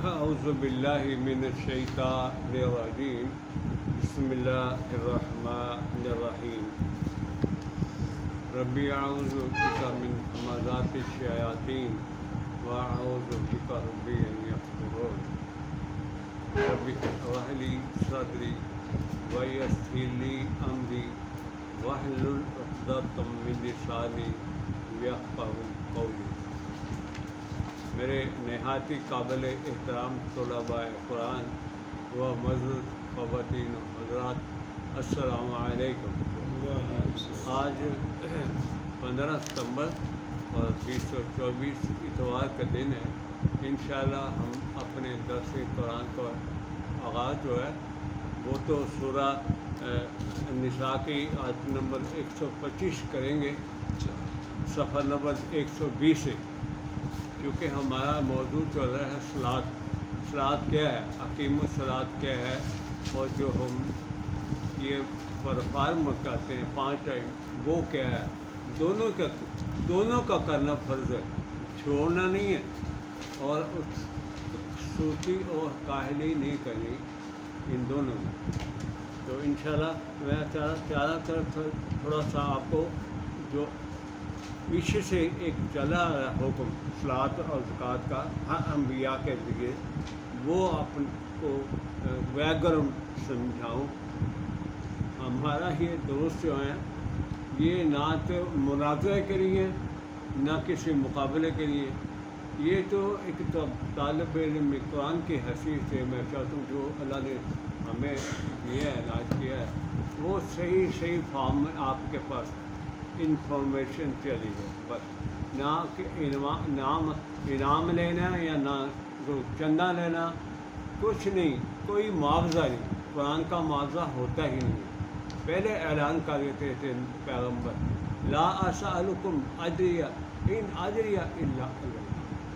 اعوذ باللہ من الشیطان الرجیم بسم اللہ الرحمن الرحیم ربی اعوذ بک من همزات الشیاطین واعوذ بک ربی ان یحضرون ربی اشرح لی صدری ویسر لی امری واحلل عقدۃ من لسانی یفقهوا قولی۔ میرے نہایتی قابل احترام طلباء قرآن و معزز خواتین و حضرات، السلام علیکم۔ آج 15 ستمبر اور 2024 اتوار کا دن ہے۔ انشاءاللہ ہم اپنے درس قرآن کا آغاز جو ہے وہ تو سورہ النساء کی آیت نمبر 125 کریں گے، صفحہ نمبر 120 سے، کیونکہ ہمارا موضوع چل رہا ہے صلاۃ۔ صلاۃ کیا ہے، اقیم الصلاۃ کیا ہے، اور جو ہم یہ پرفارم کرتے ہیں 5 ٹائم وہ کیا ہے، دونوں کا کرنا فرض ہے، چھوڑنا نہیں ہے، اور سوتی اور کاہلی نہیں کرنی ان دونوں میں۔ تو انشاءاللہ میں چاہ رہا تھا تھوڑا سا آپ کو جو پیچھے سے ایک چلا رہا حکم صلاۃ اور زکوٰۃ کا ہر انبیاء کے ذریعے، وہ اپن کو بیک گراؤنڈ سمجھاؤں۔ ہمارا یہ دوست جو ہیں یہ نہ تو مناظرے کے لیے نہ کسی مقابلے کے لیے، یہ تو ایک طالب علم قرآن کی حیثیت سے میں چاہتا ہوں جو اللہ نے ہمیں یہ عنایت کیا ہے وہ صحیح فارم میں آپ کے پاس انفارمیشن چلی ہے، بس نہ کہ انعام لینا یا نہ چندہ لینا، کچھ نہیں، کوئی معاوضہ نہیں، قرآن کا معاوضہ ہوتا ہی نہیں۔ پہلے اعلان کر دیتے تھے پیغمبر، لا اسألکم اجریہ ان اجریہ الا اللہ،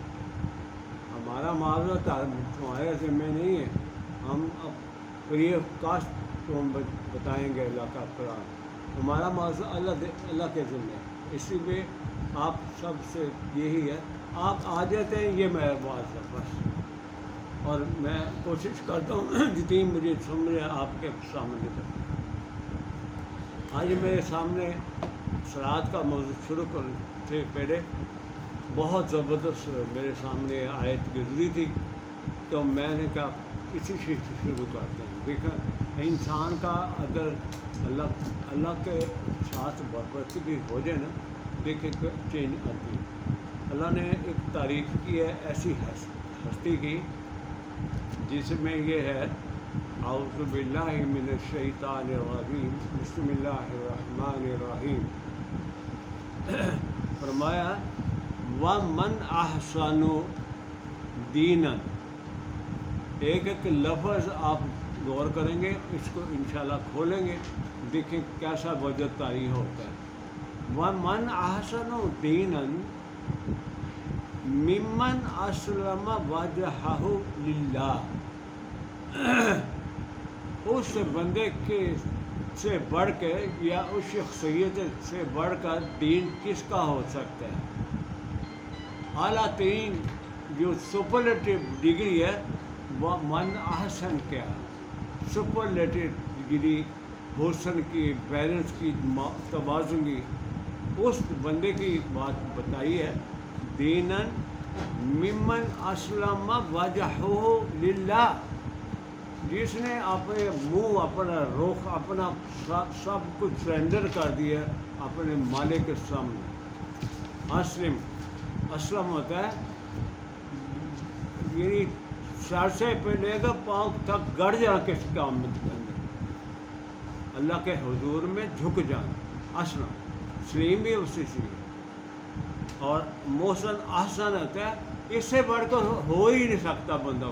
ہمارا معاوضہ تمہارے ذمہ نہیں ہے، ہم فری آف کاسٹ تو ہم بتائیں گے اللہ کا قرآن، ہمارا معاوضہ اللہ کے ذمہ ہے۔ اسی لیے آپ سب سے یہی ہے، آپ آ جاتے ہیں، یہ میرا معاوضہ بس، اور میں کوشش کرتا ہوں جتنی مجھے سمجھ ہے آپ کے سامنے تک۔ آج میرے سامنے صلاۃ کا موضوع شروع کرنے سے پہلے بہت زبردست میرے سامنے آیت گزری تھی، تو میں نے کہا اسی چیز سے شروع کرتے ہیں۔ دیکھیں انسان کا اگر اللہ کے ساتھ برابری ہو جائے نا، دیکھیں چینج آتی ہے۔ اللہ نے ایک تعریف کی ہے ایسی ہستی کی جس میں یہ ہے، اعوذ باللہ من الشیطان الرجیم بسم اللہ الرحمن الرحیم، فرمایا وَمَنْ أَحْسَنُ دِينًا۔ ایک لفظ آپ غور کریں گے، اس کو انشاءاللہ کھولیں گے، دیکھیں کیسا وجہ تعریف ہوتا ہے۔ وَمَنْ أَحْسَنُ دِينًا مِمَّنْ أَسْلَمَ وَجْهَهُ لِلَّهِ، اس بندے کے سے بڑھ کے یا اس شخصیت سے بڑھ کر دین کس کا ہو سکتا ہے؟ اعلیٰ ترین جو سپرلیٹو ڈگری ہے وہ من احسن کیا ہے، سپرلیٹو ڈگری حسن کی، بیلنس کی، توازن کی، اس بندے کی بات بتائی ہے۔ دیناً ممن اسلم وجہہ للہ، جس نے اپنے منہ، اپنا رخ، اپنا سب کچھ سرنڈر کر دیا اپنے مالک کے سامنے۔ اسلم ہوتا ہے یعنی سر سے پہلے گا پاؤں تک گڑ جانا، کس کام کے اندر اللہ کے حضور میں جھک جانا، اسلم سلیم بھی اسی سے، اور محسن احسن ہوتا ہے اس سے بڑھ کر ہو ہی نہیں سکتا بندہ،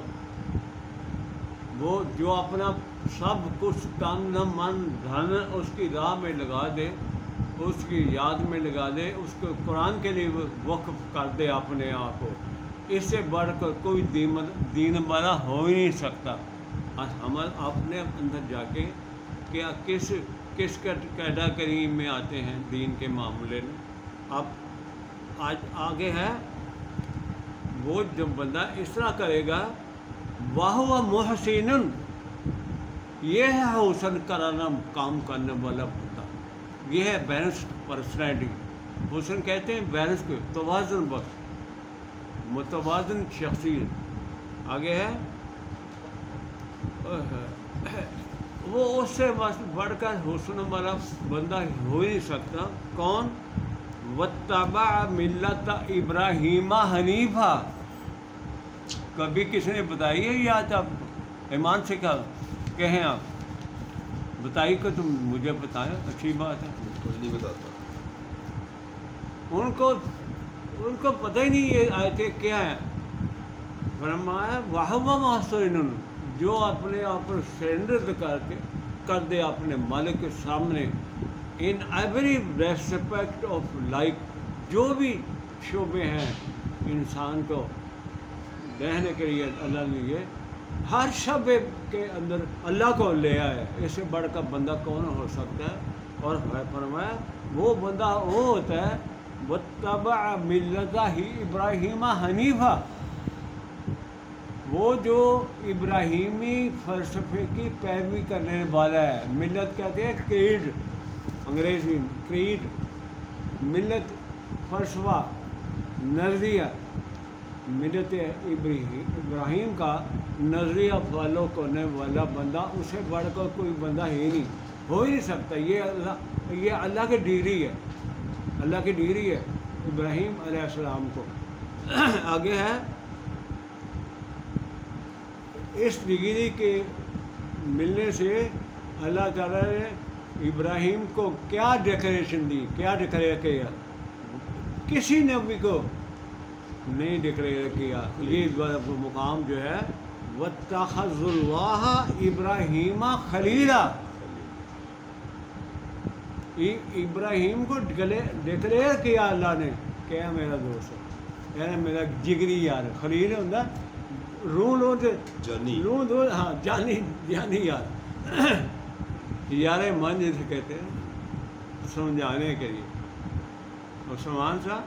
وہ جو اپنا سب کچھ تن من دھن اس کی راہ میں لگا دے، اس کی یاد میں لگا دے، اس کو قرآن کے لیے وقف کر دے اپنے آپ کو، اس سے بڑھ کر کوئی دین والا ہو ہی نہیں سکتا۔ ہم اپنے اندر جا کے کیا کس کیٹیگری میں آتے ہیں دین کے معاملے میں۔ اب آج آگے ہے وہ جب بندہ اس طرح کرے گا वाहुवा मुहसिनुन, ये है हुसन कराना काम करने वाला बंदा, ये है बैलेंस पर्सनैलिटी। हुसन कहते हैं बैलेंस को, तवाज़ुन बख्श, मुतवाज़िन शख्सियत। आगे है वो उससे बढ़कर हुस्न वाला बंदा हो ही नहीं सकता। कौन? वत्तबा मिल्लत इब्राहीमा हनीफा। कभी किसी ने बताई है या आप ईमान से क्या कहें? आप बताइए कि तुम मुझे बताएं, अच्छी बात है। कोई नहीं बताता, उनको पता ही नहीं ये आयतें क्या है। फरमाया वाहुवा मुहसिनुन, जो अपने आप पर सरेंडर कर दे अपने मालिक के सामने, in every respect of life, जो भी शोबे हैं इंसान को रहने के लिए अल्लाह ने ये हर शबे के अंदर अल्लाह को ले आए। इससे बढ़कर बंदा कौन हो सकता है? और फरमाया वो बंदा वो होता है वत्तबा मिल्लता ही इब्राहीमा हनीफा, वो जो इब्राहीमी फ़लसफ़े की पैरवी करने वाला है। मिल्लत कहते हैं क्रीड, अंग्रेज़ी क्रीड, मिल्लत फ़लसफ़ा, नज़रिया। मिल्लत इब्राहीम का नज़रिया फॉलो करने वाला बंदा, उसे बढ़कर कोई बंदा ही नहीं, हो ही नहीं सकता। ये अल्लाह की डिग्री है, अल्लाह की डिग्री है इब्राहीम अलैहिस्सलाम को। आगे है इस डिग्री के मिलने से अल्लाह ताला ने इब्राहीम को क्या डिक्लेरेशन दी, क्या डिक्लेयर किया? किसी नबी को नहीं डिक्लेयर किया। ये मुकाम जो है वत्तखज़ुल्लाह इब्राहीमा खलीला, इब्राहीम को डिक्लेयर किया अल्लाह ने, क्या मेरा दोस्त है, यानी मेरा जिगरी यार। खलील होता रूह लो रूह दो, हाँ जानी यार, यार मन जिसे कहते हैं समझाने के लिए। और समान सा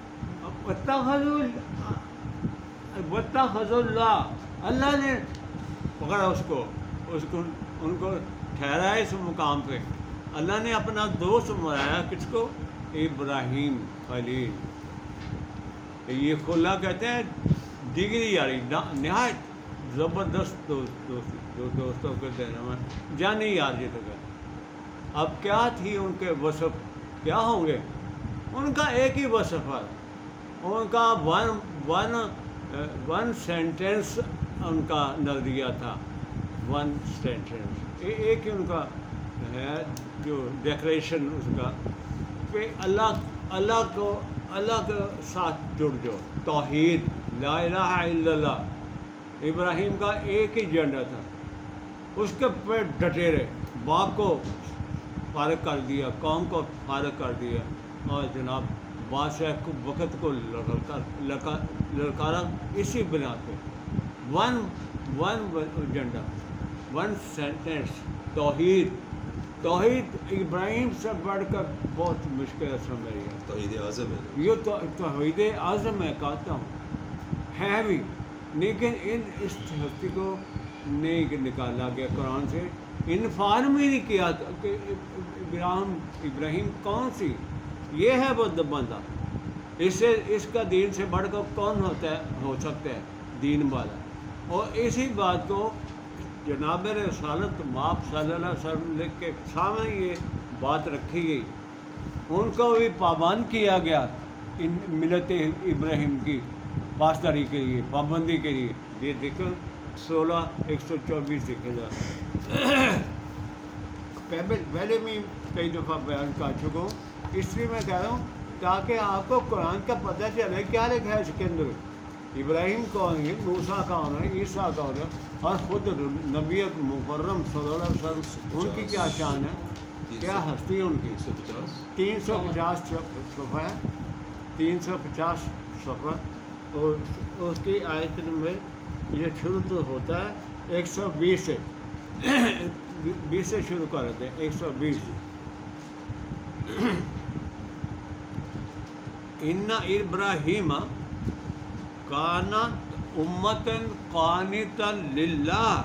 वत्तखज़ुल्लाह, अल्लाह ने पकड़ा उसको उनको ठहराया इस मुकाम पे। अल्लाह ने अपना दोस्त बनाया किसको? इब्राहीम खलील। ये खुला कहते हैं डिग्री यारी, नहायत ज़बरदस्त दोस्तों के देने में जानी यार जी तक। अब क्या थी उनके वसफ़, क्या होंगे? उनका एक ही वसफ़ है, उनका वन सेंटेंस उनका नज़रिया था, वन सेंटेंस, एक ही उनका है जो डेक्लेरेशन उसका कि अल्लाह के साथ जुड़ जाओ, तौहीद, ला इलाहा इल्लल्लाह। इब्राहीम का एक ही एजेंडा था, उसके पे डटे रहे। बाप को फारग कर दिया, कौम को फारग कर दिया, और जनाब बादशाह को वक़्त को ललकारा इसी बिना पे। वन एजेंडा, वन सेंटेंस, तौहीद इब्राहीम से बढ़कर बहुत मुश्किल समझ है। तौहीद आज़म है, ये तो तौहीद आज़म मैं कहता हूँ है भी, लेकिन इस हस्ती को नहीं निकाला गया कुरान से, इन्फॉर्म ही नहीं किया कि इब्राहीम कौन सी, ये है वो बंदा। इससे इसका दीन से बढ़कर कौन हो सकता है दीन वाला। और इसी बात को जनाब रसालत माप सल्लल्लाहु अलैहि वसल्लम के सामने ये बात रखी गई, उनको भी पाबंद किया गया इन मिलत इब्राहीम की पासदारी के लिए, पाबंदी के लिए। ये देखो 16:124 देखेगा। पहले मैं कई दफ़ा बयान कर चुका हूँ, इसलिए मैं कह रहा हूँ ताकि आपको कुरान का पता चले क्या लिखा है इसके अंदर। इब्राहीम कौन है, मूसा कौन है, ईसा कौन है, और ख़ुद नबी मुकर्रम सल्लल्लाहु अलैहि वसल्लम उनकी क्या शान है, क्या हस्ती है उनकी। 350 सफ़ा है, 350 सफ़ा। और उसकी आयत में ये शुरू तो होता है 120 से 20 से शुरू कर देते हैं। 120 इन्ना इब्राहीम काना امتن قانتا للہ،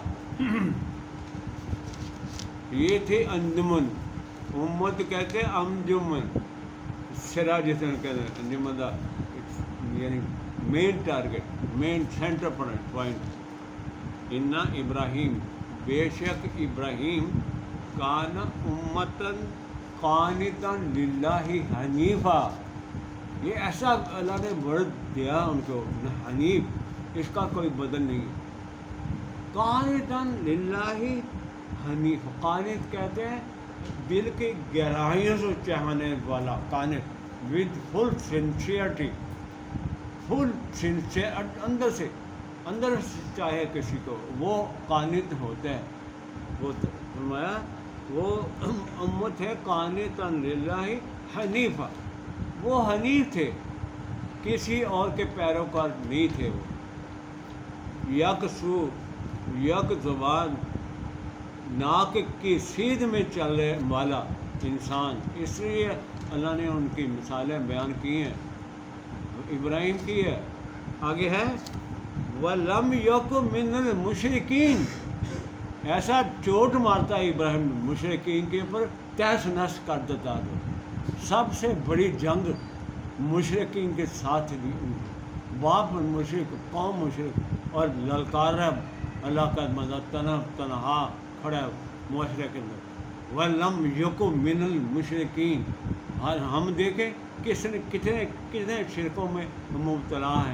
یہ تھے انجمن، امت کہتے ہیں انجمن، سرا جس نے کہتے ہیں انجمن دا یعنی main target, main centre point. ان ابراہیم، بے شک ابراہیم، کان امتن قانتا للہ حنیفا، یہ ایسا اللہ نے ورڈ دیا ان کو، حنیف، اس کا کوئی بدل نہیں ہے۔ قانتا للہ حنیف، قانت کہتے ہیں دل کی گہرائیوں سے چاہنے والا، قانت with full sincerity, full sincere, اندر سے چاہے کسی کو، وہ قانت ہوتا ہے۔ وہ فرمایا وہ امت ہے قانتا للہ حنیفہ، وہ حنیف تھے، کسی اور کے پیروکار نہیں تھے، وہ یک سو، یک زبان، ناک کی سیدھ میں چلنے والا انسان، اس لیے اللہ نے ان کی مثالیں بیان کی ہیں، ابراہیم کی ہے۔ آگے ہے وَلَمْ يَكُ مِنَ الْمُشْرِكِينَ، ایسا چوٹ مارتا ہے ابراہیم مشرکین کے اوپر، تہس نس کر دیتا ہے۔ سب سے بڑی جنگ مشرکین کے ساتھ بھی، باپ مشرک، قوم مشرک، اور للکار ہے اللہ کا مدد، تنہا کھڑا ہے معاشرے کے اندر۔ وَلَمْ يَكُ مِنَ الْمُشْرِكِينَ، اور ہم دیکھیں کتنے شرکوں میں مبتلا ہیں،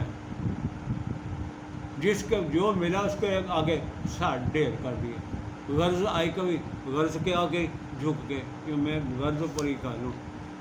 جس کو جو ملا اس کو آگے ساڑھ ڈھیر کر دیا، غرض آئی کبھی غرض کے آگے جھک کے کہ میں غرض پر ہی کر لوں۔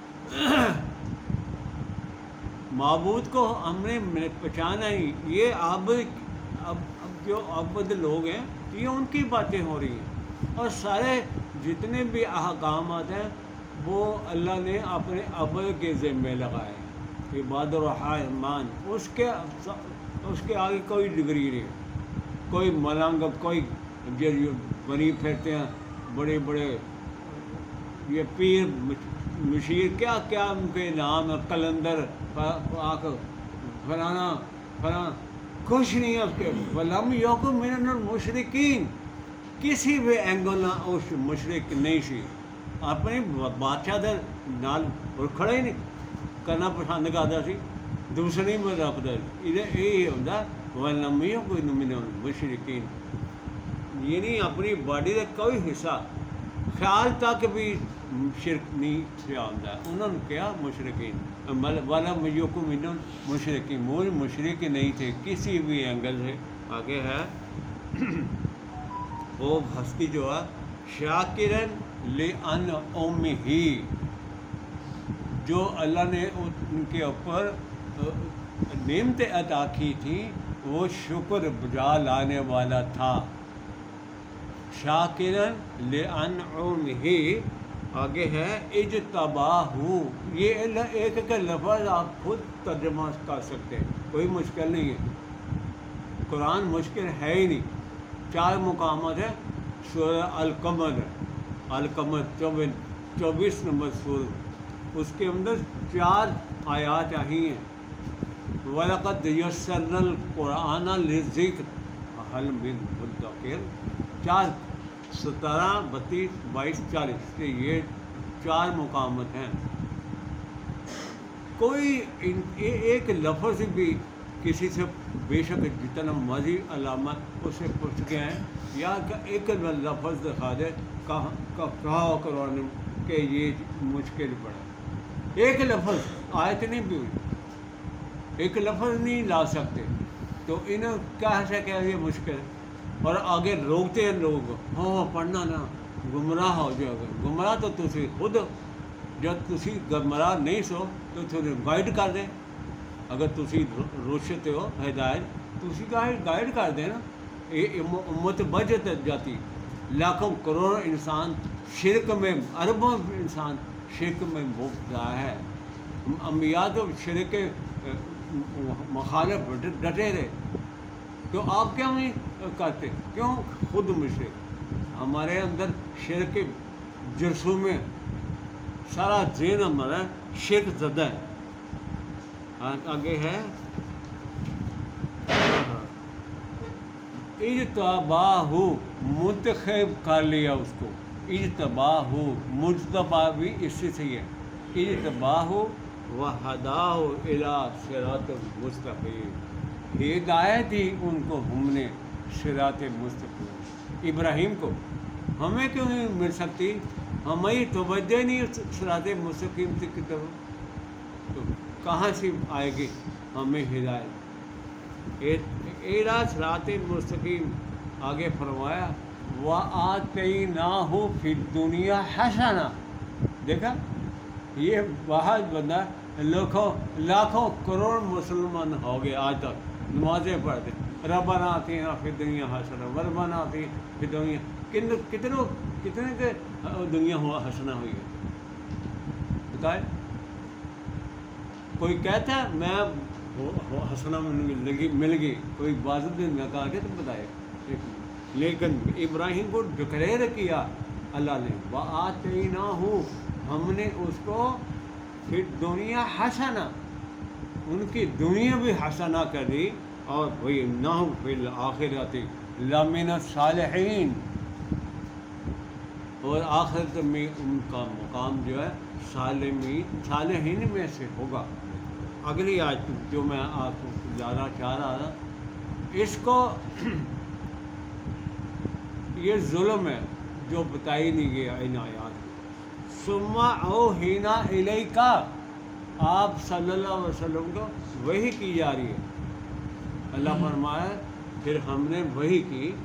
معبود کو ہم نے پہچانا ہی، یہ اب جو عبد لوگ ہیں یہ ان کی باتیں ہو رہی ہیں، اور سارے جتنے بھی احکامات ہیں وہ اللہ نے اپنے عبد کے ذمے لگائے ہیں، عباد الرحمن، اس کے آگے کوئی ڈگری نہیں، کوئی ملنگ، کوئی جو بنی پھرتے ہیں بڑے بڑے یہ پیر مشیر، کیا کیا ان کے نام ہے، قلندر، فلانا فلانا، کچھ نہیں ہے اس کے۔ وَلَمْ يَكُ مِنَ الْمُشْرِكِينَ، کسی بھی اینگل نہ اس مشرک نہیں سی، اپنی بادشاہ دے نال اور کھڑے ہی نہیں کرنا پسند کرتا سی، دوسرے میں رکھتا سی، یہی ہوتا وَلَمْ يَكُ مِنَ الْمُشْرِكِينَ، یعنی اپنی باڈی کا کوئی حصہ خیال تک بھی شرک نہیں کیا ہوتا ہے، انہوں نے کیا مشرکین، وَلَمْ يَكُ مِنَ الْمُشْرِكِينَ، وہ مشرک نہیں تھے کسی بھی اینگل سے۔ آگے ہے وہ ہستی جو ہے شاکرن لِأَنْعُمِهِ، جو اللہ نے ان کے اوپر نعمتیں عطا کی تھی وہ شکر بجا لانے والا تھا۔ شاکرن لِأَنْعُمِهِ، آگے ہے اجتباہ، یہ ایک ایک لفظ آپ خود ترجمہ کر سکتے ہیں، کوئی مشکل نہیں ہے، قرآن مشکل ہے ہی نہیں۔ 4 مقامات ہیں، سورہ القمر، القمر 24 نمبر سورہ، اس کے اندر 4 آیات آئی ہیں۔ وَلَقَدْ يَسَّرْنَا الْقُرْآنَ لِلذِّكْرِ فَهَلْ مِن مُدَّكِرٍ، 4 17 32 22 40 کے یہ 4 مقامات ہیں۔ کوئی ایک لفظ بھی کسی سے بے شک جتنا مرضی علامت اسے پوچھ کے ہیں، یا ایک لفظ دکھا دے کہا قرآن کہ یہ مشکل پڑا، ایک لفظ آیت نہیں بھی ہوئی، ایک لفظ نہیں لا سکتے، تو انہیں کیسے کہ یہ مشکل ہے، اور آگے روکتے ہیں لوگ، ہاں پڑھنا نا گمراہ ہو جائے گا۔ گمراہ تو تسی خود، جب تسی گمراہ نہیں سو تو تھوڑے گائیڈ کر دیں، اگر تسی روشتے ہو ہدایت تسی گائیڈ کر دیں نا، یہ امت بچ جاتی۔ لاکھوں کروڑ انسان شرک میں، اربوں انسان شرک میں مبتلا ہے، انبیاء تو شرک کے مخالف ڈٹے رہے، تو آپ کیوں نہیں کرتے؟ کیوں خود مشرک؟ ہمارے اندر شرک کے جرسوں میں سارا ذہن ہمارا شرک زدہ ہے۔ آگے ہے इज्तबाहु मुंतखब कर लिया उसको, इज्तबाहु मुज्तबा भी इससे सही है, इज्तबाहु व हदाहु इला सिरातिल मुस्तकीम, हिदायत ही उनको हमने सिरात मुस्तकीम। इब्राहिम को हमें क्यों नहीं मिल सकती, हमें तवज्जो नहीं उस सिरात मुस्तकीम से की तरफ, तो कहाँ से आएगी हमें हिदायत। इला सिरात मुस्तकीम आगे फरमाया व आतैनाहु फिद दुनिया हसना। देखा, ये बहुत बंदा लाखों करोड़ मुसलमान हो गए आज तक, नमाज़ें पढ़ते, रब्बना आतिना फिद दुनिया हसना रब्बना आतिना फिद दुनिया, कितने के दुनिया हुआ हसना हुई है बताए। कोई कहता है मैं हसना मिल गई, कोई बाजुद में कहा के तो बताए, लेकिन इब्राहिम को डिक्लेयर किया अल्लाह ने, वआतैनाहु हमने उसको फिर दुनिया हसना, उनकी दुनिया भी हसना कर दी, और वही नाहु फिल आखिरति लमिन सालिहीन, और आखिरत में उनका मुकाम जो है सालिहीन में से होगा। अगली आज जो मैं आपको ज़्यादा चाह रहा था, इसको ये जुल्म है जो बताई नहीं गया इन आयात में। सुम्मा ओ हीना इलैका, आप सल्लल्लाहु अलैहि वसल्लम को वही की जा रही है। अल्लाह फरमाया फिर हमने वही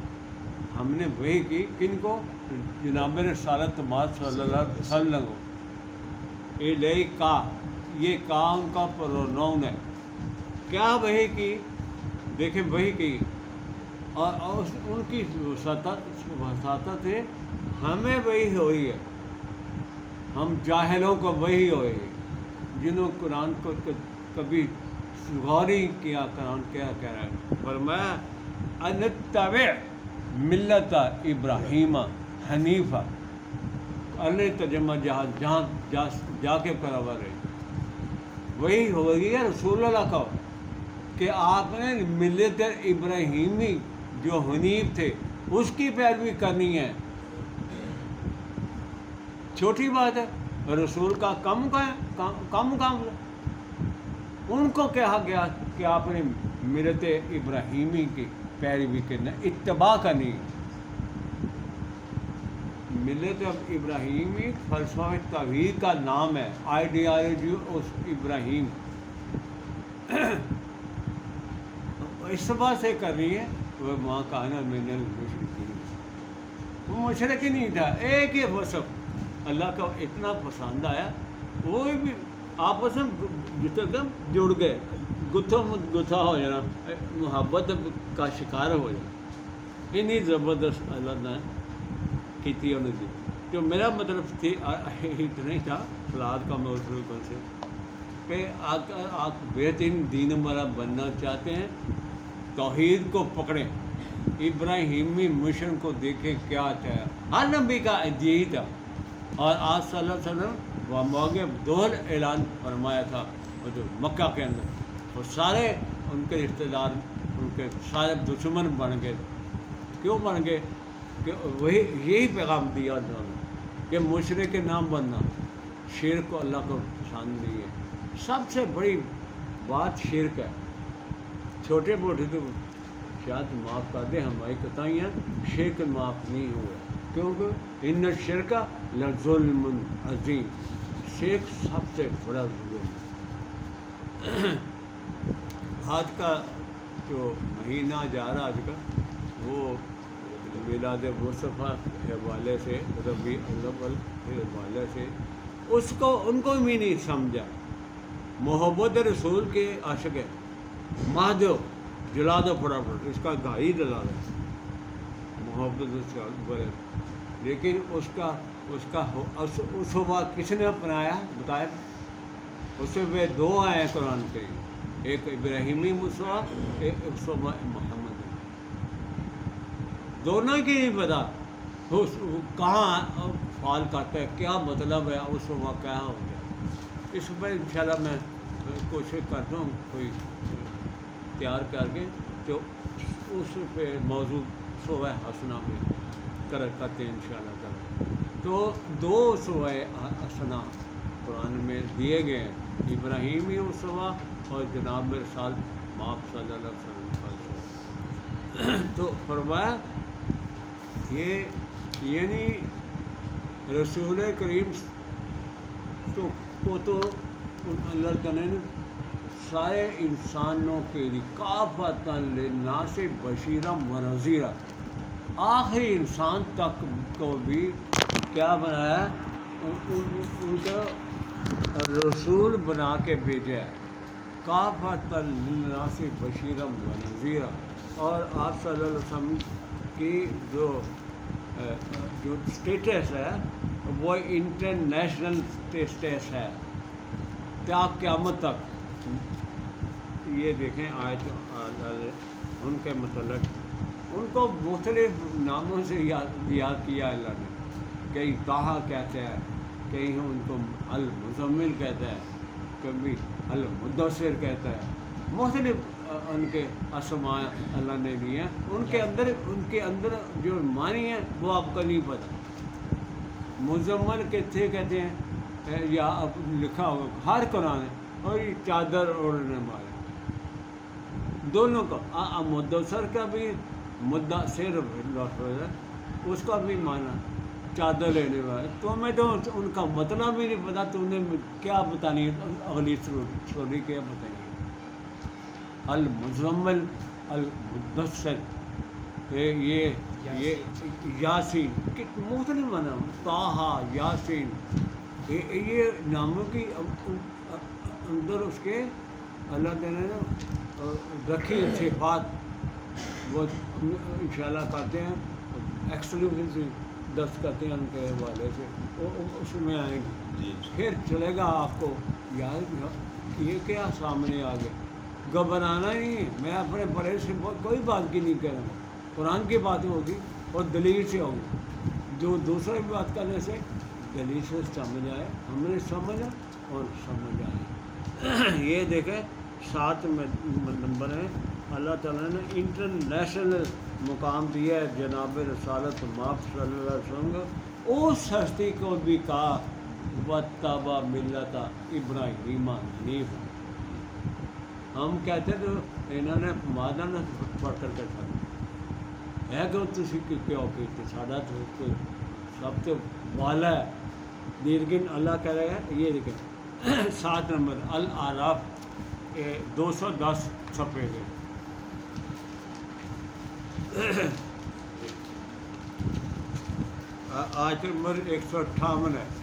की किनको, जनाब रसूलुल्लाह सल्लल्लाहु अलैहि वसल्लम को। इलैका ये काम का प्रोनाउन है, क्या वही की, देखें वही की, और उनकी वसातत है, हमें वही हो रही है, हम जाहिलों को वही हो रही है, जिन्होंने कुरान को कभी गौर ही किया, कुरान क्या कह रहा है। फरमाया अनत्तबि मिल्लत इब्राहीम हनीफा, अल्लाह तर्जुमा जहाँ जाके बराबर है, वही हो गई है रसूलुल्लाह का कि आपने मिल्लत इब्राहीमी जो हनीफ थे उसकी पैरवी करनी है। छोटी बात है, रसूल का कम उनको कहा गया कि आपने मिल्लत इब्राहीमी की पैरवी करना, इत्तबा करनी। मिल्लत इब्राहीमी फ़लसफ़े तौहीद का नाम है, आइडियालॉजी उस इब्राहीम इस बात से कर रही है, वह माँ का ना मिनल मुशरिकीन, वो मुशरिक ही नहीं था, एक ही वसफ अल्लाह का इतना पसंद आया, वो भी आपस में एकदम जुड़ गए, गुत्था हो जाना, मुहब्बत का शिकार हो जाना, इन्हीं ज़बरदस्त अल्लाह ने की थी उन्होंने। जो मेरा मतलब थी इतना ही था सलाद का मौजूद कौन से कि आप बेहतरीन दीन वाला बनना चाहते हैं, तौहीद को पकड़ें, इब्राहीमी मिशन को देखें क्या था, हर नबी का यही था। और आज सल्लल्लाहु अलैहि वसल्लम मौके दोहर ऐलान फरमाया था, और जो मक्का के अंदर, और सारे उनके रिश्तेदार उनके सारे दुश्मन बन गए। क्यों बन गए? कि वही यही पैगाम दिया उन्होंने कि मुशरिक के नाम बनना, शिर्क को अल्लाह को पसंद नहीं है। सबसे बड़ी बात शिर्क है, छोटे मोटे तो शायद माफ़ कर दें, हमारी कताइयाँ, शिर्क माफ़ नहीं हुआ, क्योंकि इन्न शिर्क लज़ुल्मुन अज़ीम, शिर्क सबसे बड़ा जुल्म। आज का जो महीना जा रहा आज का, वो मिलाद मुस्तफ़ा के हवाले से, रबी अव्वल के हवाले से, उसको उनको भी नहीं समझा। मोहब्बत रसूल के आशिक है, माह दो जला दो फटाफट, इसका गाई जला दो, मोहब्बत रसूल। लेकिन उस वक्त किसने अपनाया बताया? उससे वे दो आए कुरान के, एक इब्राहीमी मुसवा, एक मोहम्मद, दोनों की नहीं पता कहाँ फाल करता है, क्या मतलब है, उस वक्त क्या हो गया। इस पर इंशाल्लाह मैं कोशिश करता हूँ कोई तैयार करके, तो اس پہ موضوع سورہ حسنہ پہ کرتے ہیں انشاءاللہ تعالی. تو 2 سورہ حسنہ قرآن میں دیے گئے ہیں، ابراہیمی اسوہ اور جناب رسالت مآب صلی اللہ علیہ وسلم کا اسوہ. تو فرمایا یہ یعنی رسول کریم کو تو اللہ تعالیٰ نے سارے انسانوں کے لیے کافۃ للناس بشیرا و نذیرا، آخری انسان تک کو بھی کیا بنایا، ان کا رسول بنا کے بھیجا ہے، کافۃ للناس بشیرا و نذیرا. اور آپ صلی اللہ علیہ وسلم کی جو اسٹیٹس ہے وہ انٹرنیشنل اسٹیٹس ہے کیا قیامت تک. یہ دیکھیں آیت ان کے متعلق، ان کو مختلف ناموں سے یاد کیا اللہ نے. کہیں طٰہٰ کہتے ہیں، کہیں ان کو المزمل کہتا ہے، کبھی المدثر کہتا ہے. مختلف ان کے اسماء اللہ نے لیے ہیں. ان کے اندر جو معنی ہیں وہ آپ کو نہیں پتہ. مزمل کہتے ہیں یا اب لکھا ہوگا ہر قرآن ہے، اور یہ چادر اوڑھنے والے دونوں کا. مدثر کا بھی مدثر ہے، اس کا بھی معنی چادر لینے والے. تو میں تو ان کا مطلب بھی نہیں پتا. تم نے کیا بتانی ہے اگلی سٹوری کیا بتائیں گے. المزمل المدثر، یہ یاسین مختلف معنی، طٰہٰ یاسین، یہ ناموں کی اندر اس کے اللہ تعالیٰ نے رکھی صفات. وہ انشاءاللہ کرتے ہیں ایکسکلوسیو دست کرتے ہیں ان کے حوالے سے، اس میں آئیں گے. پھر چلے گا آپ کو یار یہ کیا سامنے آ گیا. گھبرانا نہیں، میں اپنے بڑے سے کوئی بات کی نہیں کہہ رہا ہوں. قرآن کی بات ہوگی اور دلیل سے ہوگی. جو دوسرے کی بات کرنے سے دلیل سے سمجھ آئے، ہم نے سمجھا اور سمجھ آئے. یہ دیکھیں 7 نمبر ہے. اللہ تعالیٰ نے انٹرنیشنل مقام دیا ہے جناب رسالت مآب صلی اللہ علیہ وسلم کو. اس ہستی کو بھی کہا واتبع ملت ابراہیم حنیفا. ہم کہتے تو انہوں نے مادہ نہ پڑھ کر کے تھا ہے کہ تسی کیوں کہتے سادہ تو سب تو والا ہے. لیکن اللہ کہہ رہے ہیں یہ دیکھیں 7 نمبر الاعراف 210 چھپے گئے. آیت نمبر 158 ہے.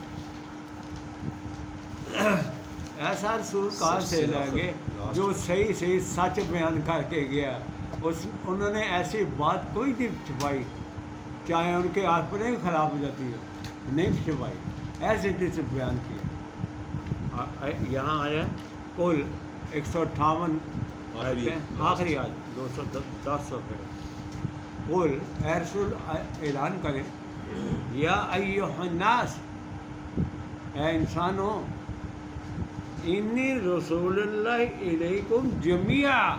ایسا رسول کہاں سے لیں گے جو صحیح سچ بیان کر کے گیا. انہوں نے ایسی بات کوئی نہیں چھپائی، چاہے ان کے آپنے خراب ہو جاتی ہے، نہیں چھپائی، ایسے سے بیان کیا. یہاں آیا کل 158 آخری آیت 210 صفحے. قل اے رسول اعلان کریں یا ایھا الناس، اے انسانوں، انی رسول اللہ الیکم جمیعا،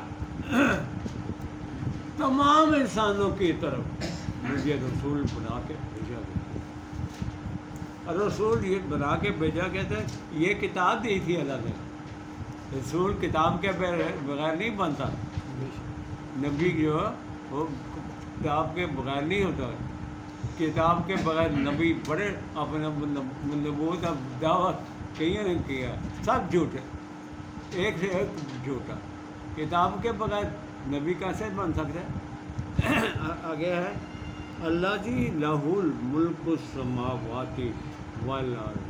تمام انسانوں کی طرف مجھے رسول بنا کے بھیجا گیا. رسول یہ بنا کے بھیجا گیا تھا. یہ کتاب دی تھی اللہ نے. رسول کتاب کے بغیر نہیں بنتا. نبی جو ہے وہ کتاب کے بغیر نہیں ہوتا. کتاب کے بغیر نبی بڑے اپنے نبوت دعوت کہیں نہیں کیا، سب جھوٹے، ایک سے ایک جھوٹا. کتاب کے بغیر نبی کیسے بن سکتا ہے. آگے ہے اللہ جی لہ الملک السماوات والارض،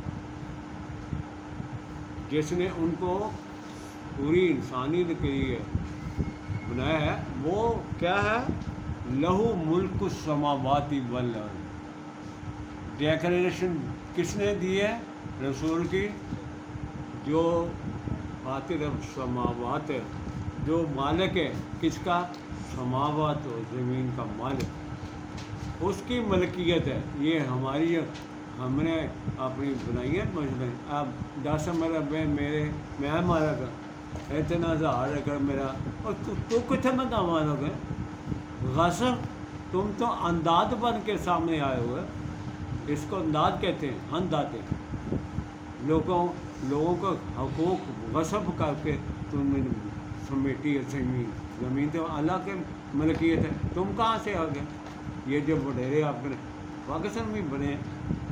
جس نے ان کو پوری انسانیت کے لیے بنایا ہے. وہ کیا ہے؟ لہو ملک السماوات والارض. ڈیکلیریشن کس نے دی ہے؟ رسول کی. جو فاطر السماوات ہے، جو مالک ہے کس کا؟ سماوات و زمین کا مالک، اس کی ملکیت ہے. یہ ہماری ہم نے اپنی بنائیت مجھے اب 10 مربع میں مارا گا اتنا ہزار اگر میرا، اور تو کتنے میں کام آ گئے. غصب تم تو انداز بن کے سامنے آئے ہوئے، اس کو انداز کہتے ہیں، اندازے لوگوں کو حقوق غصب کر کے تم نے سمیٹی ہے زمین تو اللہ کے ملکیت ہے، تم کہاں سے آ گئے؟ یہ جو وڈیرے آپ نے پاکستان میں بنے ہیں،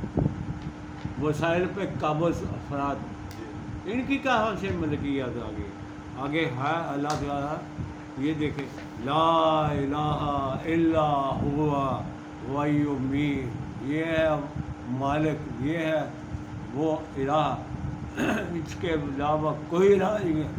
وسائل پہ قابض افراد، ان کی کہاں سے ملکیت آگے ہے اللہ تعالیٰ؟ یہ دیکھیں، لا الہ الا ہوا ویمید، یہ ہے مالک، یہ ہے وہ الہ، اس کے علاوہ کوئی الہ نہیں ہے،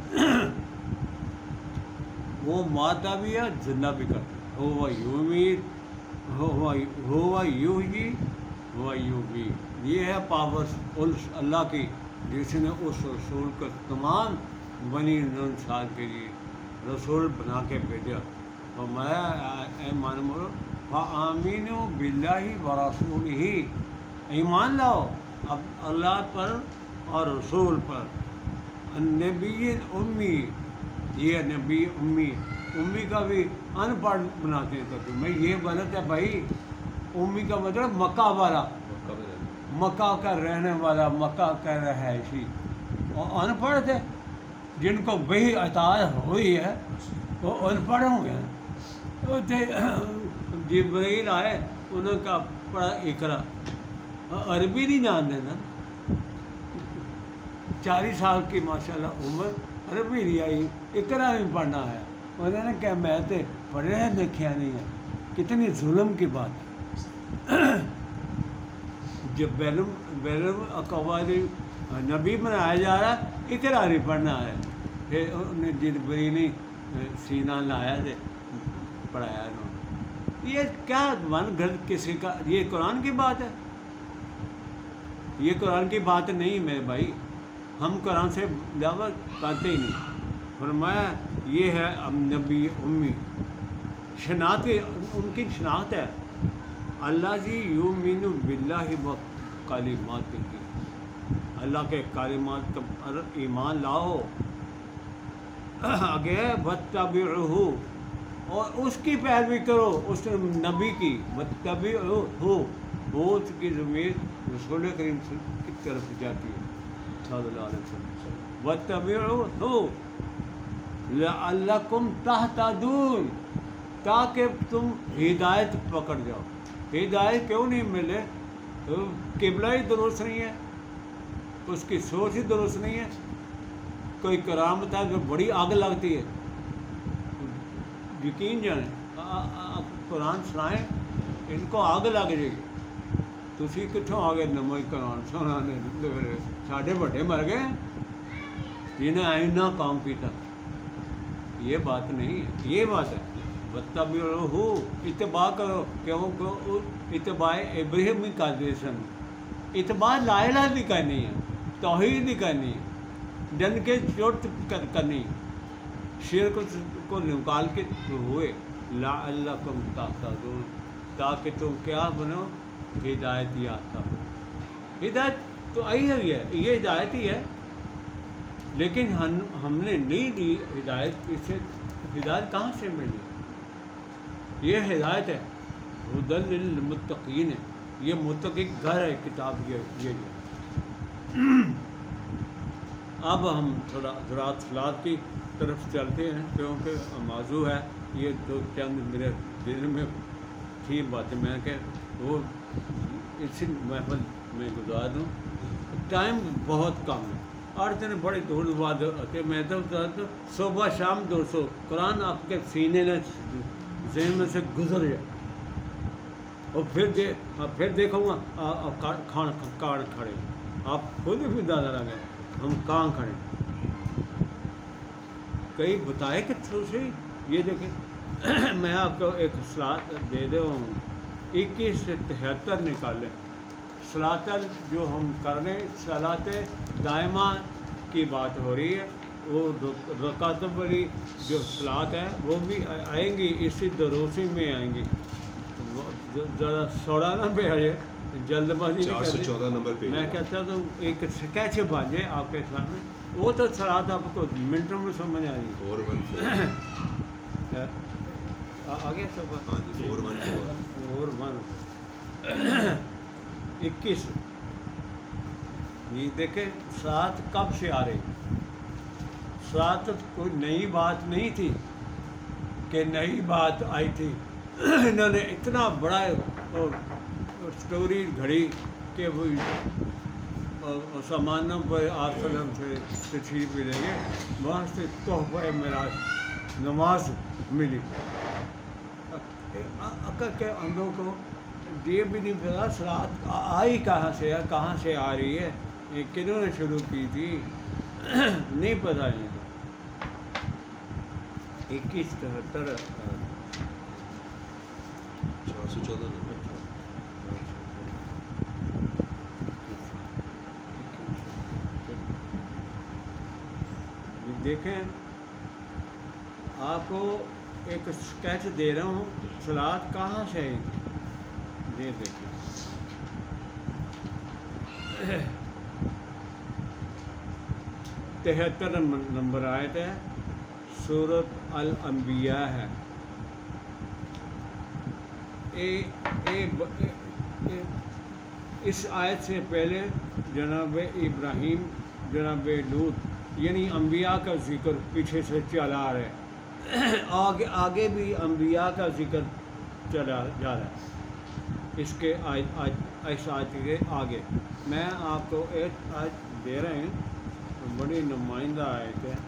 وہ ماتا بھی ہے زندہ بھی کرتا ہے، ہوا یمید، ہوا یحیی ہوا یمیت، یہ ہے پاور اللہ کی جس نے اس رسول کو تمام بنی انسان کے لیے رسول بنا کے بھیجا، فرمایا اے مانو فآمنوا باللہ ورسولہ، ایمان لاؤ اب اللہ پر اور رسول پر، النبی امی، یہ نبی امی کا بھی ان پڑھ بناتے ہیں، تو تمہیں یہ غلط ہے بھائی، امی کا مطلب مکہ والا، مکہ کا رہنے والا، مکہ کا رہائشی، اور ان پڑھ تھے جن کو وہی عطا ہوئی ہے وہ ان پڑھ ہوں گے، جبرائیل آئے انہوں کا پڑھا اقرا، عربی نہیں جانتے نا، 40 سال کی ماشاءاللہ عمر، عربی نہیں آئی، اقرا بھی پڑھنا ہے، انہوں نے کہا میں تو پڑھے ہیں دیکھا نہیں ہے، کتنی ظلم کی بات ہے، جب بین الاقوامی نبی بنایا جا رہا ہے، اقرا نہیں پڑھنا ہے، پھر انہیں جبرائیل سینہ لایا تھے پڑھایا انہوں نے، یہ کیا من گھر کسی کا، یہ قرآن کی بات ہے، یہ قرآن کی بات نہیں میرے بھائی، ہم قرآن سے دعوت کرتے ہی نہیں، فرمایا یہ ہے نبی امی، شناخت ان کی شناخت ہے، اللہ جی یؤمن باللہ و کلمات کی، اللہ کے کلمات پر ایمان لاؤ، آگے واتبعوہ، اور اس کی پیروی کرو، اس نبی کی، واتبعوہ، بہت کی ضمیر رسول کریم کی طرف جاتی ہے صلی اللہ علیہ وسلم، واتبعوہ لعلکم تہتدون، تاکہ تم ہدایت پکڑ جاؤ، ہدایت کیوں نہیں ملے؟ قبلہ ہی درست نہیں ہے، اس کی سوچ ہی درست نہیں ہے، کوئی کرامت ہے جو بڑی آگ لگتی ہے، یقین جانیں آپ قرآن سنائیں ان کو آگ لگ جائے گی، تسی کتوں آ گئے نماز قرآن سنانے، ساڈے بڑے مر گئے جنہیں آئینہ کام کیتا، یہ بات نہیں ہے، یہ بات ہے واتبعوہ، اتباع کرو، کیوں اتباع ابراہیم کا جیسن، اتباع لا الہ نہیں کرنی ہے، توحید نہیں کرنی ہے، جن کے چوٹ کرنی، شرک کو نکال کے ہوئے، لعلکم تہتدون، تاکہ تم کیا بنو، ہدایت یافتہ ہو، ہدایت تو آئی ہوئی ہے، یہ ہدایت ہی ہے، لیکن ہم نے نہیں دی ہدایت، اس سے ہدایت کہاں سے ملی؟ یہ ہدایت ہے، ہدی للمتقین ہے، یہ متقی گھر ہے کتاب یہ اب ہم تھوڑا زراعت صلاحات کی طرف چلتے ہیں، کیونکہ موضوع ہے یہ دو چند میرے دل میں تھی باتیں، میں کہ وہ اسی محفل میں گزار دوں، ٹائم بہت کم ہے، 8 دن بڑے دور بعد آتے، میں تو صبح شام 200 قرآن آپ کے سینے نے ذہن میں سے گزر جائے، اور پھر دیکھوں گا کہاں کھڑے، آپ خود بھی دادا لگے ہم کہاں کھڑے، کئی بتائے کہ تھرو سے یہ دیکھیں میں آپ کو ایک صلاۃ دے دے ہوں، 21 سے 73 نکالیں، صلاۃ جو ہم کر رہے ہیں، صلاۃ دائمہ کی بات ہو رہی ہے، وہ رکعت والی جو صلاۃ ہے وہ بھی آئیں گی، اسی دروسی میں آئیں گی، ذرا 16 نمبر ہے، جلد بازی 414 نمبر پہ میں کہتا تو ایک اسکیچ بن جائے آپ کے سامنے، وہ تو صلاۃ آپ کو منٹوں میں سمجھ آ رہی ہے، آگے سب ہاں جی 21 یہ دیکھیں سات کب سے آ رہی، سات کوئی نئی بات نہیں تھی کہ نئی بات آئی تھی، انہوں نے اتنا بڑا سٹوری گھڑی کہ وہ سامانوں پر آپ وسلم سے تشریف ملیں گے، وہاں سے تحفہ معراج نماز ملی۔ عقل کے اندھوں کو یہ بھی نہیں پتا صلاۃ آئی کہاں سے ہے، کہاں سے آ رہی ہے، یہ کنہوں نے شروع کی تھی، نہیں پتہ ہے۔ 2173 414 دیکھیں آپ کو ایک اسکیچ دے رہا ہوں صلاۃ کہاں سے آئی تھی، یہ دیکھیں 73 نمبر آیت ہے، سورۃ الانبیاء ہے۔ اس آیت سے پہلے جناب ابراہیم، جناب لوط، یعنی انبیاء کا ذکر پیچھے سے چلا آ رہا ہے، آگے بھی انبیاء کا ذکر چلا جا رہا ہے اس کے اس آیت کے آگے۔ میں آپ کو ایک آیت دے رہے ہیں، بڑی نمائندہ آیت ہے،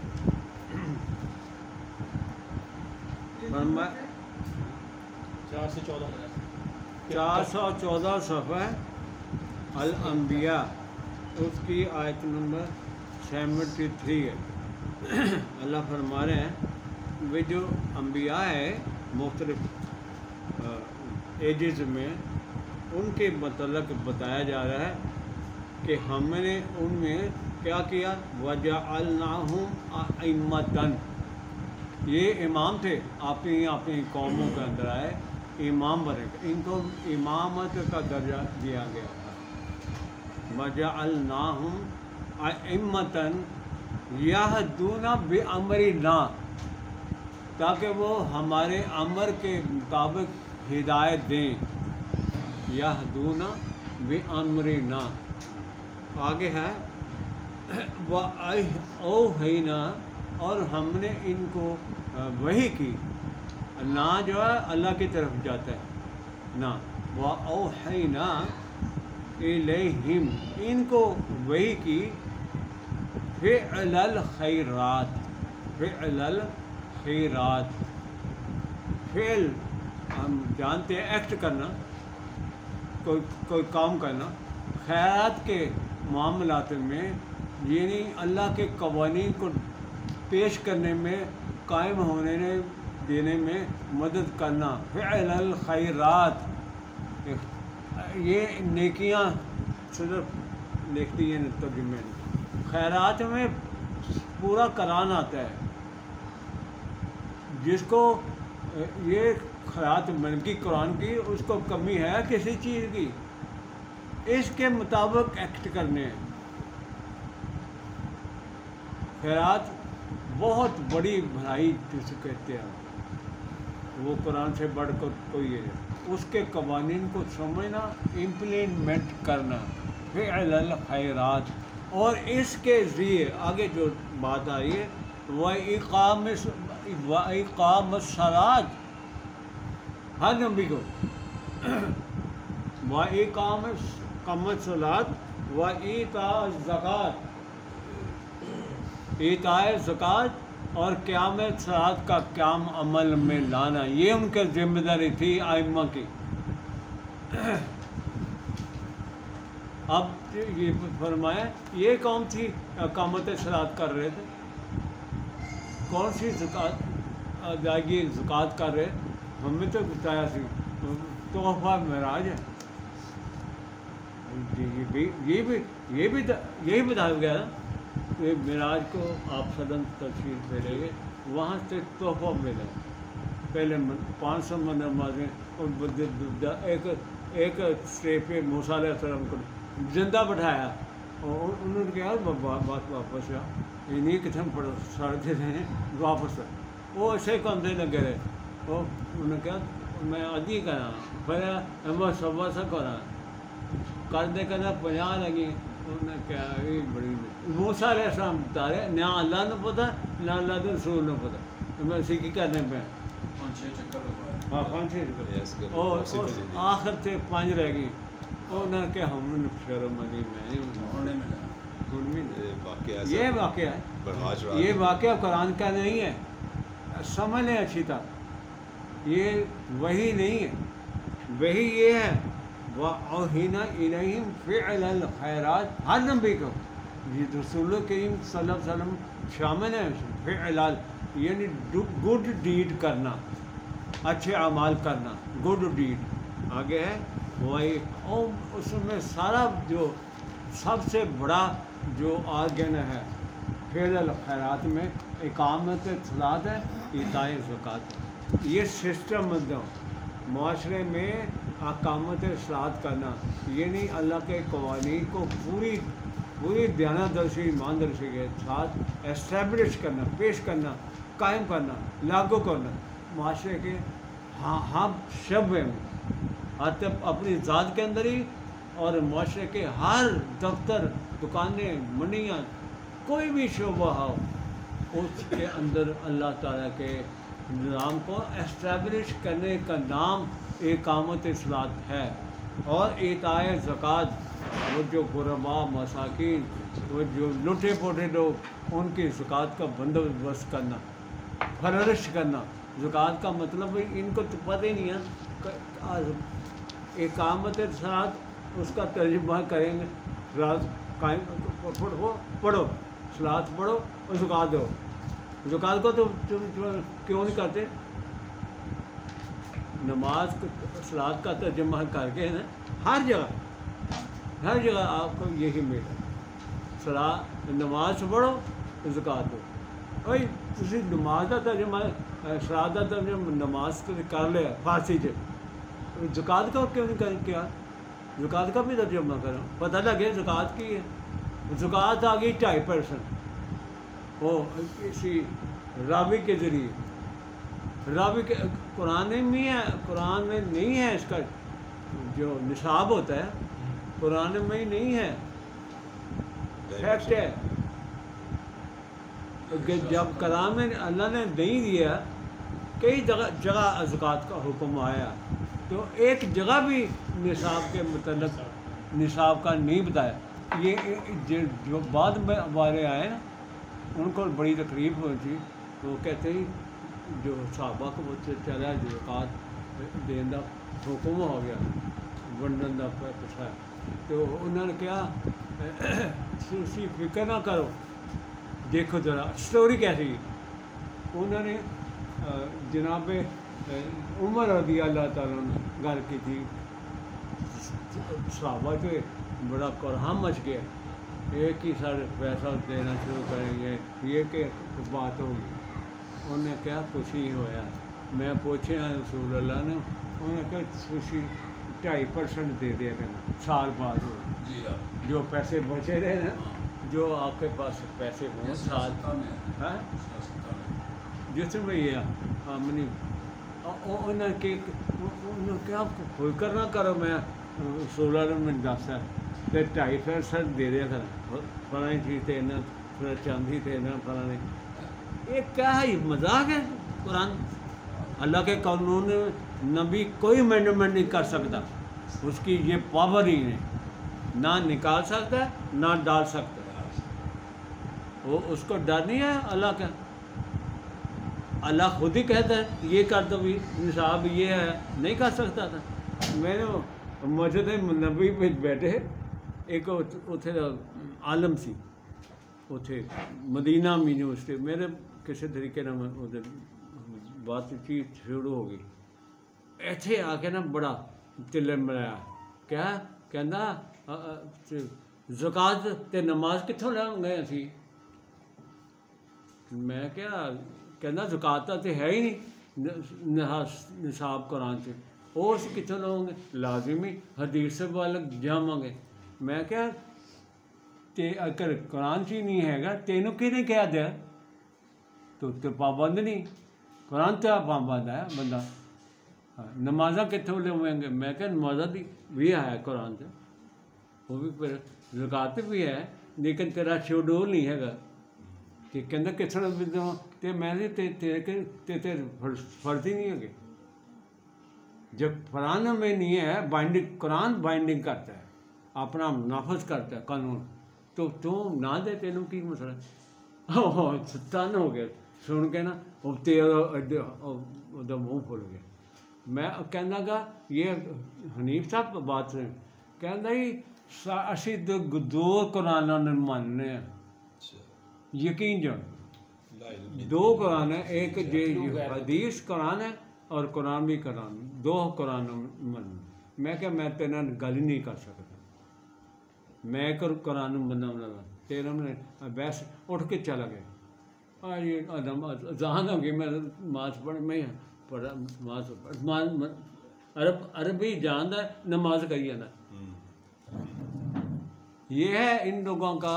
414 صفحہ الانبیاء، اس کی آیت نمبر 73 ہے۔ اللہ فرما رہے ہیں وہ جو انبیاء ہے مختلف ایجز میں، ان کے متعلق بتایا جا رہا ہے کہ ہم نے ان میں کیا کیا، وَجَعَلْنَاهُمْ أَئِمَّةً، یہ امام تھے، اپنی قوموں کے اندر آئے، امام بنے، ان کو امامت کا درجہ دیا گیا تھا۔ وَجَعَلْنَاهُمْ أَئِمَّةً يَهْدُونَ بِأَمْرِنَا، تاکہ وہ ہمارے امر کے مطابق ہدایت دیں، يَهْدُونَ بِأَمْرِنَا۔ آگے ہے وَأَوْحَيْنَا، اور ہم نے ان کو وحی کی، نا جو ہے اللہ کی طرف جاتا ہے نا، وَأَوْحَيْنَا إِلَيْهِمْ، ان کو وحی کی، فِعْلَ الْخَيْرَاتِ، فِعْلَ الْخَيْرَاتِ، فعل ہم جانتے ہیں ایکٹ کرنا، کوئی کام کرنا، خیرات کے معاملات میں، یعنی اللہ کے قوانین کو پیش کرنے میں، قائم ہونے دینے میں مدد کرنا، فعل الخیرات، یہ نیکیاں صرف لکھتی ہیں ترجمے میں، خیرات میں پورا قرآن آتا ہے، جس کو یہ خیرات من کی قرآن کی، اس کو کمی ہے کسی چیز کی، اس کے مطابق ایکٹ کرنے ہیں۔ خیرات بہت بڑی بھلائی جسے کہتے ہیں، وہ قرآن سے بڑھ کر کوئی ہے، اس کے قوانین کو سمجھنا، امپلیمنٹ کرنا، فعل الخیرات، اور اس کے ذریعے آگے جو بات آئی ہے وَإِقَامَ الصَّلَاةِ، ہر نبی کو وَإِقَامَ الصَّلَاةِ وَإِيتَاءَ الزَّكَاةِ، ایتائے زکوٰۃ اور قیام صلاۃ کا قیام عمل میں لانا، یہ ان کی ذمہ داری تھی ائمہ کی۔ اب یہ فرمایا یہ کون تھی اقامت صلاۃ کر رہے تھے، کون سی زکوٰۃ ادائیگی زکوٰۃ کر رہے، ہمیں تو بتایا سی تحفہ معراج ہے، یہی بتایا گیا نا کہ معراج کو آپ صدم تشریف لے لیں گے، وہاں سے تحفہ ملا، پہلے 500 نمازیں، اور ایک اسٹے پہ موسیٰ علیہ السلام کو زندہ بٹھایا، اور انہوں نے کہا بات واپس آ، انہیں کتنے پڑھ ساڑھے ہیں واپس، وہ ایسے کندھے لگے رہے، انہوں نے کہا میں ادھی کرا پھر میں صبح سے کرا کرتے کرنا 50 لگی. انہوں نے کہا یہ بڑی موسیٰ علیہ السلام بتا رہے نہ اللہ نے پتا نہ اللہ کے رسول نے پتا میں اسی کی کرنے پہ 5-6 چکر ہاں 5-6 اور آخر سے 5 رہ گئی. انہوں نے کہا ہم شرم علی میں یہ واقعہ ہے یہ واقعہ قرآن کا نہیں ہے سمجھ لیں اچھی طرح یہ وہی نہیں ہے وہی یہ ہے وَأَوْحَيْنَا إِلَيْهِمْ فِعْلَ الْخَيْرَاتِ ہر نبی کو یہ رسول کریم صلی اللہ علیہ وسلم شامل ہے فعل یعنی گڈ ڈیڈ کرنا اچھے اعمال کرنا گڈ ڈیڈ آگے ہے وہی اور اس میں سارا جو سب سے بڑا جو آرگن ہے فعل الخیرات میں اقامت صلاۃ ہے ایتاء زکوٰۃ یہ سسٹم معاشرے میں اقامت صلاۃ کرنا یعنی اللہ کے قوانین کو پوری دیانتدرشی ایماندرشی کے ساتھ اسٹیبلش کرنا پیش کرنا قائم کرنا لاگو کرنا معاشرے کے ہم شعبے میں اپنی ذات کے اندر ہی اور معاشرے کے ہر دفتر دکانیں منڈیاں کوئی بھی شعبہ ہو اس کے اندر اللہ تعالیٰ کے نظام کو اسٹیبلش کرنے کا نام اقامت صلاۃ ہے. اور ایتاء زکوٰۃ وہ جو غربا مساکین وہ جو لٹے پوٹے لوگ ان کی زکوٰۃ کا بندوبست کرنا پرورش کرنا. زکوٰۃ کا مطلب ان کو تو پتہ ہی نہیں ہے اقامت صلاۃ اس کا ترجمہ کریں گے راز قائم پڑھو صلاۃ پڑھو اور زکوٰۃ دو. زکوٰۃ کو تو کیوں نہیں کرتے نماز صلاۃ کا ترجمہ کر کے نا ہر جگہ آپ کو یہی ملے نماز پڑھو زکوٰۃ دو. بھائی تسی نماز کا ترجمہ صلاۃ کا ترجمہ نماز کر لیا فارسی سے زکوٰۃ کا کیوں نہیں کیا زکوٰۃ کا بھی ترجمہ کرو پتہ لگے زکوٰۃ کی ہے. زکوٰۃ آ گئی 2.5% وہ اسی راوی کے ذریعے راوی کے قرآن میں نہیں ہے اس کا جو نصاب ہوتا ہے قرآن میں ہی نہیں ہے فیکٹ ہے کہ جب کلام میں اللہ نے نہیں دیا کئی جگہ زکوٰۃ کا حکم آیا تو ایک جگہ بھی نصاب کے متعلق نصاب کا نہیں بتایا. یہ جو بعد میں والے آئے نا ان کو بڑی تکلیف ہوئی تھی وہ کہتے ہیں جو صحابہ کو وہ چلا زکوٰۃ دین کا حکم ہو گیا ونڈن کا پچھا تو انہوں نے کیا اسی فکر نہ کرو دیکھو ذرا اسٹوری کیسی ہے. انہوں نے جناب عمر رضی اللہ تعالیٰ نے گھر کی تھی صحابہ سے بڑا قرآن مچ گیا ایک ہی سر پیسہ دینا شروع کریں گے یہ کہ بات ہوگی. انہوں نے کیا کچھ ہی ہوا میں پوچھے ہیں رسول اللہ نے انہوں نے کہا خوشی 2.5% دے دیا کرنا سال بعد ہو جو پیسے بچے رہے نا جو آپ کے پاس پیسے ہوں سال جس میں یہ آمنی انہوں نے کیا فکر نہ کرو میں رسول اللہ نے دسا تو 2.5% دے دیا کرنا فلاں چیز تھے نا پھر چاندی تھے نا فلاں یہ کیا ہے مذاق ہے. قرآن اللہ کے قانون نبی کوئی امینڈمنٹ نہیں کر سکتا اس کی یہ پاور ہی نہیں نہ نکال سکتا نہ ڈال سکتا وہ اس کو ڈر نہیں ہے اللہ کا. اللہ خود ہی کہتا ہے یہ کر دو بھی نصاب یہ ہے نہیں کر سکتا تھا. میں نے مسجد نبی پہ بیٹھے ایک اتنے عالم سی اتنے مدینہ یونیورسٹی میرے کسی طریقے نہ بات چیت شروع ہو گئی ایتھے آ کے نا بڑا تلن ملایا کیا کہنا زکوٰۃ تے نماز کتوں لے گئے اسی میں کیا کہنا زکوٰۃ تے ہے ہی نہیں نصاب قرآن سے وہ اس کتوں لوگ گے لازمی حدیث سے والگ جاواں گے. میں کیا اگر قرآن چی نہیں ہے گا تینوں کی نہیں کہہ دیا تو پابند نہیں قرآن تے پابند ہے بندہ. نمازاں کتوں لویں گے؟ میں کہ نمازاں بھی ہے قرآن تے، وہ بھی پھر زکات بھی ہے، لیکن تیرا شیڈول نہیں ہے گا کہ کہندا کس طرح بھی دوں تے میں تے فرض ہی نہیں ہے. جب قرآن میں نہیں ہے بائنڈنگ، قرآن بائنڈنگ کرتا ہے، اپنا نافذ کرتا ہے قانون، تو تم نہ دے تینوں کی مسئلہ ستان ہو گیا سن کے نا، وہ منہ کھل گیا. میں کہنا گا یہ حنیف صاحب بات سے کہنا ہی اسی دو قرآن ماننے ہیں، یقین جو دو قرآن ہے، ایک حدیث قرآن ہے اور قرآن بھی قرآن، دو قرآن من. میں کہ میں تیرے گل ہی نہیں کر سکتا، میں قرآن بندہ بنا تیرا میں بحث اٹھ کے چلا گیا. یہ ذہن ہو گئی میں نماز پڑھ میں پڑھا نماز عربی جانتا ہے، نماز کری جانا. یہ ہے ان لوگوں کا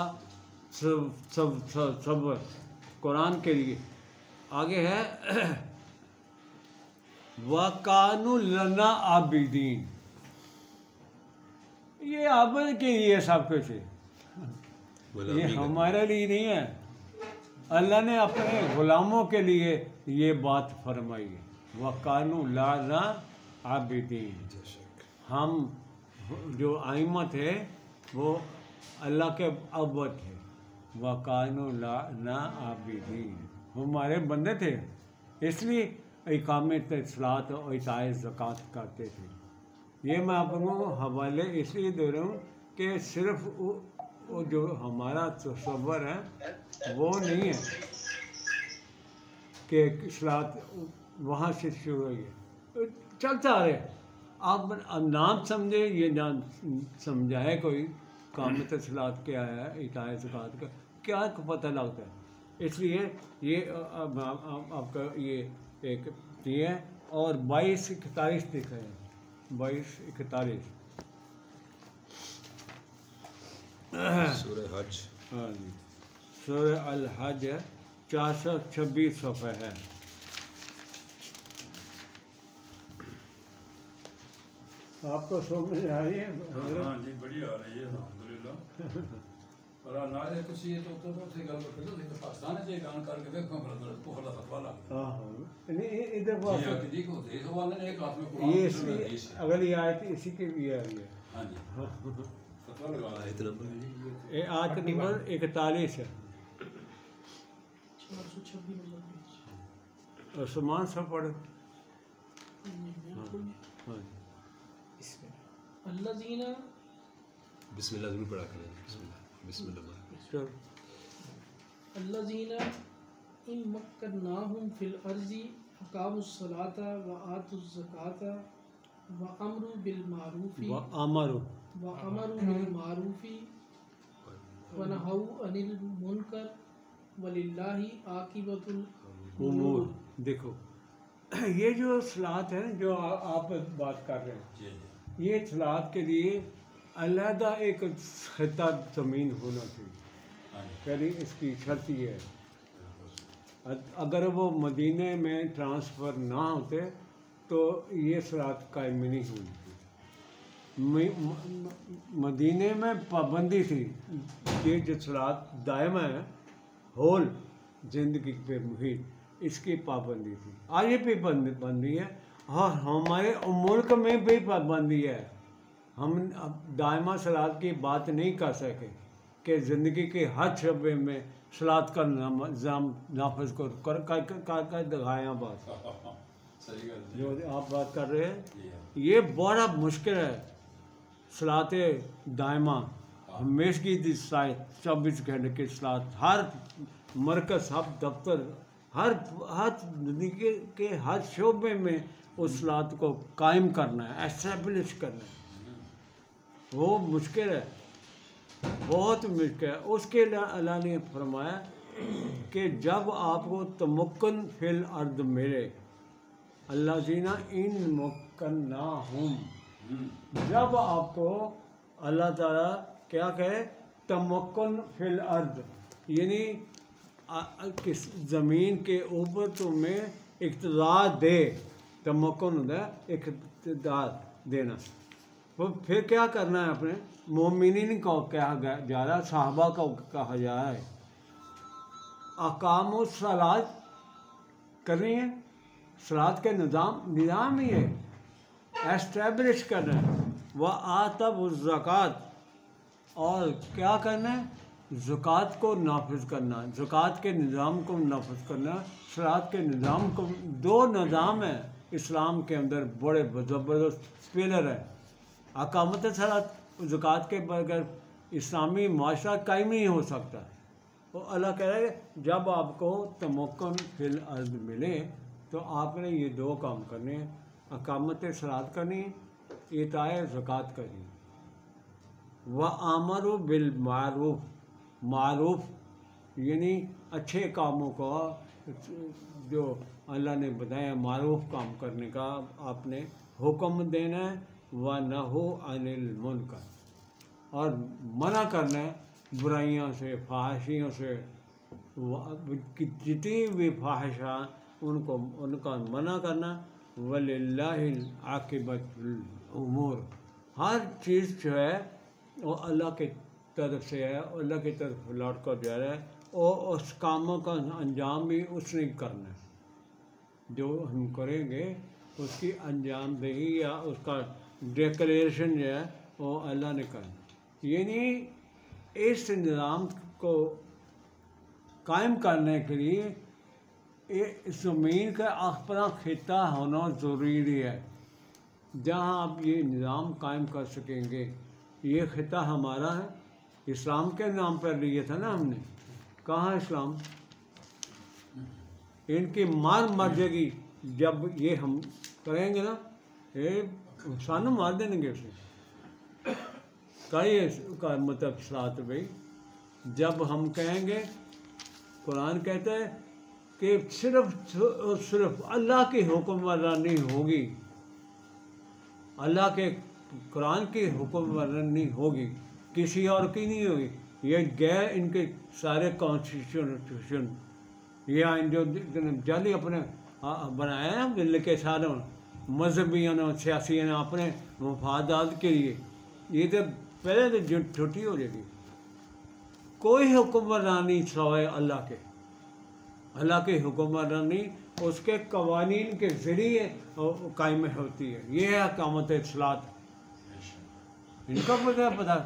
سب قرآن کے لیے. آگے ہے وَقَانُوا لَنَا عَابِدِينَ. یہ عابد کے لیے سب کچھ ہے، یہ ہمارے لیے نہیں ہے. اللہ نے اپنے غلاموں کے لیے یہ بات فرمائی ہے، وَقَانُوا لَنَا عَابِدِينَ. ہم جو ائمہ تھے وہ اللہ کے عبد تھے، وَقَانُوا لَنَا عَابِدِينَ، ہمارے بندے تھے، اس لیے اقامت صلاۃ اور اعطائے زکوٰۃ کرتے تھے. یہ میں آپ کو حوالے اس لیے دے رہا ہوں کہ صرف وہ جو ہمارا تصور ہے وہ نہیں ہے کہ صلاۃ وہاں سے شروع ہوئی ہے، چلتا آ رہے. آپ نام سمجھے، یہ نام سمجھائے کوئی اقامت صلاۃ کیا ہے، اعطائے زکوٰۃ کا کیا پتہ لگتا ہے. اس لیے یہ آپ کا یہ ایک یہ ہے. اور 22:41 لکھا ہے، 22:41 سورہ حج. ہاں جی، سورہ الحج 426 صفحہ ہے. آپ کو سمجھ آ رہی ہے؟ ہاں جی بڑی آ رہی ہے الحمدللہ. اور نہ کسی یہ تو تھے گل کر پاکستان سے گان کر کے دیکھو تو خلا فتوا لگ ہاں ہاں نہیں ادھر بات جی کو دے سوال نے ایک ہاتھ میں یہ قرآن اس لیے اگلی آیت اسی کے لیے آئی ہے. ہاں جی فتوا لگا رہا آیت نمبر ہے، آیت نمبر 41 ہے. عثمان صاحب پڑھ. ہاں الذین بسم اللہ ضرور پڑھا کریں. بسم اللہ. الذین ان مکناہم فی الارض اقاموا الصلاۃ وآتوا الزکاۃ وامروا بالمعروف ونہوا عن المنکر وللہ عاقبۃ امور. دیکھو یہ جو صلاۃ ہے جو آپ بات کر رہے ہیں، یہ صلاۃ کے لیے علیحدہ ایک خطہ زمین ہونا چاہیے. پہلی اس کی شرط یہ ہے، اگر وہ مدینے میں ٹرانسفر نہ ہوتے تو یہ صلاۃ قائم نہیں ہونی تھی. مدینے میں پابندی تھی، یہ جو صلاۃ دائمہ ہے ہول زندگی پہ محیط، اس کی پابندی تھی. آج بھی پابندی ہے اور ہمارے ملک میں بھی پابندی ہے. ہم دائمہ صلاۃ کی بات نہیں کر سکے کہ زندگی کے ہر شعبے میں صلاۃ کا نظام نافذ کر دکھایا. بات جو آپ بات کر رہے ہیں یہ بڑا مشکل ہے. صلاۃ دائمہ ہمیشگی دی 24 گھنٹے کی صلاۃ، ہر مرکز، ہر دفتر، ہر زندگی کے ہر شعبے میں اس صلاۃ کو قائم کرنا ہے، اسٹیبلش کرنا ہے. وہ مشکل ہے، بہت مشکل ہے. اس کے لیے اللہ نے فرمایا کہ جب آپ کو تمکن فی الارض ملے، اللہ زینا ان مکناہم، جب آپ کو اللہ تعالیٰ کیا کہے تمکن فی الارض، یعنی کس زمین کے اوپر تمہیں اقتدار دے، تمکن ہوتا ہے اقتدار دینا. وہ پھر کیا کرنا ہے؟ اپنے مومنین کو کہا جا رہا ہے، صحابہ کو کہا جا رہا ہے اقام الصلاۃ کرنی ہے. صلاۃ کے نظام ہی ہے ایسٹیبلش کرنا ہے. وآتوا الزکوٰۃ، اور کیا کرنا ہے؟ زکوٰۃ کو نافذ کرنا، زکوٰۃ کے نظام کو نافذ کرنا. صلاۃ کے نظام کو، دو نظام ہیں اسلام کے اندر بڑے زبردست پلر ہیں. اقامت صلاۃ، زکوٰۃ کے بغیر اسلامی معاشرہ قائم نہیں ہو سکتا. وہ اللہ کہہ رہا ہے جب آپ کو تمکن فی الارض ملے تو آپ نے یہ دو کام کرنے ہیں، اقامت صلاۃ کرنی ہے، ایتاء زکوٰۃ کرنی ہے. وَآمَرُوا بِالْمَعْرُوفِ، معروف یعنی اچھے کاموں کو جو اللہ نے بتایا معروف کام کرنے کا آپ نے حکم دینا ہے. وَنَهُوا عَنِ الْمُنکَرِ، اور منع کرنا ہے برائیاں سے، فحاشیوں سے. جتنی بھی فحاشاں ان کا منع کرنا. وَلِلَّهِ الْعَاقِبَةُ الْأُمُورِ، ہر چیز جو ہے وہ اللہ کی طرف سے ہے، اللہ کی طرف لوٹ کر جا رہا ہے، اور اس کاموں کا انجام بھی اس نے کرنا ہے. جو ہم کریں گے اس کی انجام دہی یا اس کا ڈیکلیریشن جو ہے وہ اللہ نے کرنا. یعنی اس نظام کو قائم کرنے کے لیے زمین کا اپنا خطہ ہونا ضروری ہے جہاں آپ یہ نظام قائم کر سکیں گے. یہ خطہ ہمارا ہے، اسلام کے نام پر لیا تھا نا ہم نے. کہاں اسلام؟ ان کی مر جائے گی جب یہ ہم کریں گے نا، یہ سانو مار دیں گے. اسے کہیے کا مطلب صلاۃ بھائی، جب ہم کہیں گے، قرآن کہتا ہے کہ صرف اللہ کی حکمرانی ہوگی، اللہ کے قرآن کی حکمرانی ہوگی، کسی اور کی نہیں ہوگی. یہ غیر ان کے سارے کانسٹیٹیوشن یہ جو جعلی اپنے بنایا ہے دل کے سارے مذہبیوں نے، سیاسیوں نے اپنے مفادات کے لیے، یہ تو پہلے تو چھٹی ہو جائے گی. کوئی حکمرانی سوائے اللہ کے، اللہ کی حکمرانی اس کے قوانین کے ذریعے قائم ہوتی ہے. یہ ہے اقامت صلاۃ. ان کا پتہ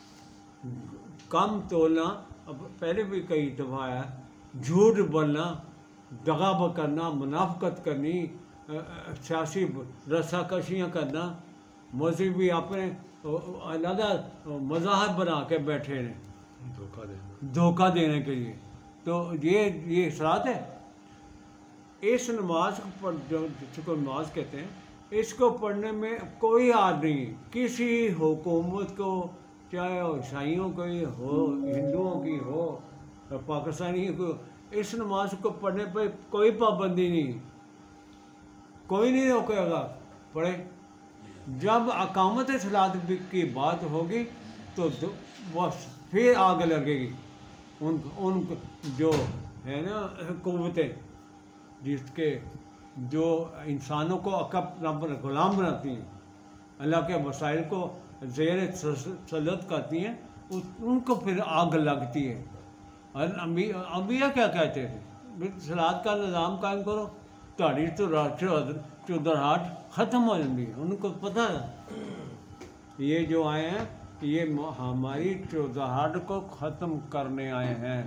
کم تولنا، پہلے بھی کئی دفعہ ہے، جھوٹ بولنا، دغا کرنا، منافقت کرنی، سیاسی رسا کشیاں کرنا. مذہبی اپنے علیحدہ مذاہب بنا کے بیٹھے ہیں دھوکہ دینے کے لیے. تو یہ صلاۃ ہے. اس نماز پر جس کو نماز کہتے ہیں، اس کو پڑھنے میں کوئی عار نہیں، کسی حکومت کو، چاہے عیسائیوں کی ہو، ہندوؤں کی ہو، پاکستانیوں کو، اس نماز کو پڑھنے پہ کوئی پابندی نہیں، کوئی نہیں روکے گا، پڑھے. جب اقامت صلاۃ کی بات ہوگی تو بس پھر آگ لگے گی ان جو ہے نا قوتیں جس کے جو انسانوں کو غلام بناتی ہیں، اللہ کے وسائل کو زیر تسلط کرتی ہیں، ان کو پھر آگ لگتی ہے. انبیاء کیا کہتے تھے؟ صلاۃ کا نظام قائم کرو، تاڑی تو چودراہٹ ختم ہو جاتی ہے. ان کو پتہ ہے یہ جو آئے ہیں یہ ہماری چودراہٹ کو ختم کرنے آئے ہیں.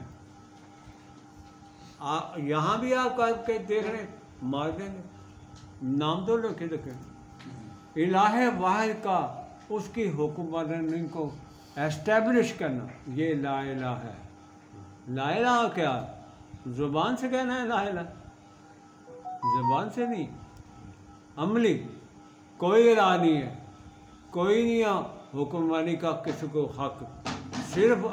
یہاں بھی آپ کے دیکھ رہے ہیں، مار دیں گے. نام تو لکھے الہ واحد کا، اس کی حکمرانی کو ایسٹیبلش کرنا، یہ لا الہ ہے. لا الہ کیا؟ زبان سے کہنا ہے لا الہ، زبان سے نہیں، عملی. کوئی الہ نہیں ہے، کوئی نہیں ہے حکمرانی کا کسی کو حق، صرف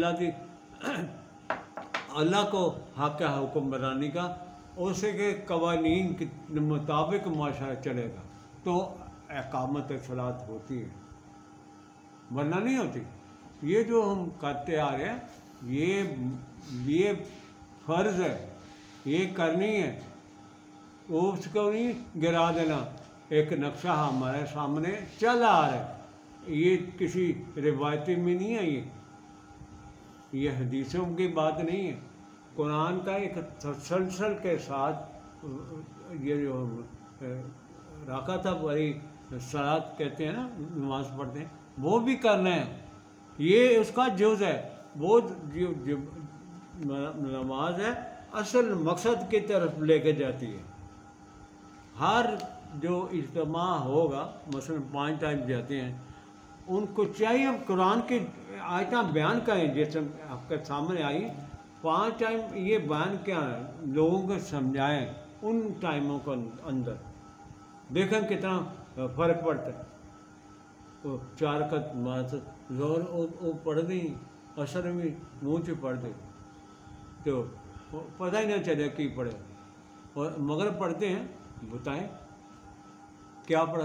اللہ کو حق ہے حکمرانی کا. اسے کے قوانین کے مطابق معاشرہ چلے گا تو اقامت صلاۃ ہوتی ہے، ورنہ نہیں ہوتی. یہ جو ہم کرتے آ رہے ہیں یہ فرض ہے، یہ کرنی ہے. وہ اس کو نہیں گرا دینا. ایک نقشہ ہمارے سامنے چل آ رہا ہے, یہ کسی روایتی میں نہیں ہے, یہ حدیثوں کی بات نہیں ہے, قرآن کا ایک تسلسل کے ساتھ یہ جو رکعت بری صلاۃ کہتے ہیں نا, نماز پڑھتے ہیں, وہ بھی کرنا ہے. یہ اس کا جز ہے. وہ جو نماز ہے اصل مقصد کی طرف لے کے جاتی ہے. ہر جو اجتماع ہوگا, مثلا 5 ٹائم جاتے ہیں, ان کو چاہیے قرآن کی آیتیں بیان کریں جیسے آپ کے سامنے آئی. 5 ٹائم یہ بیان کیا ہے, لوگوں کو سمجھائیں ان ٹائموں کے اندر. دیکھیں کتنا فرق پڑتا ہے. وہ 4 رکعت نماز زور وہ پڑھ دیں, اثر بھی منہ سے پڑھ دیں تو پتہ ہی نہ چلے کی پڑھے. اور مگر پڑھتے ہیں, بتائیں کیا پڑھا.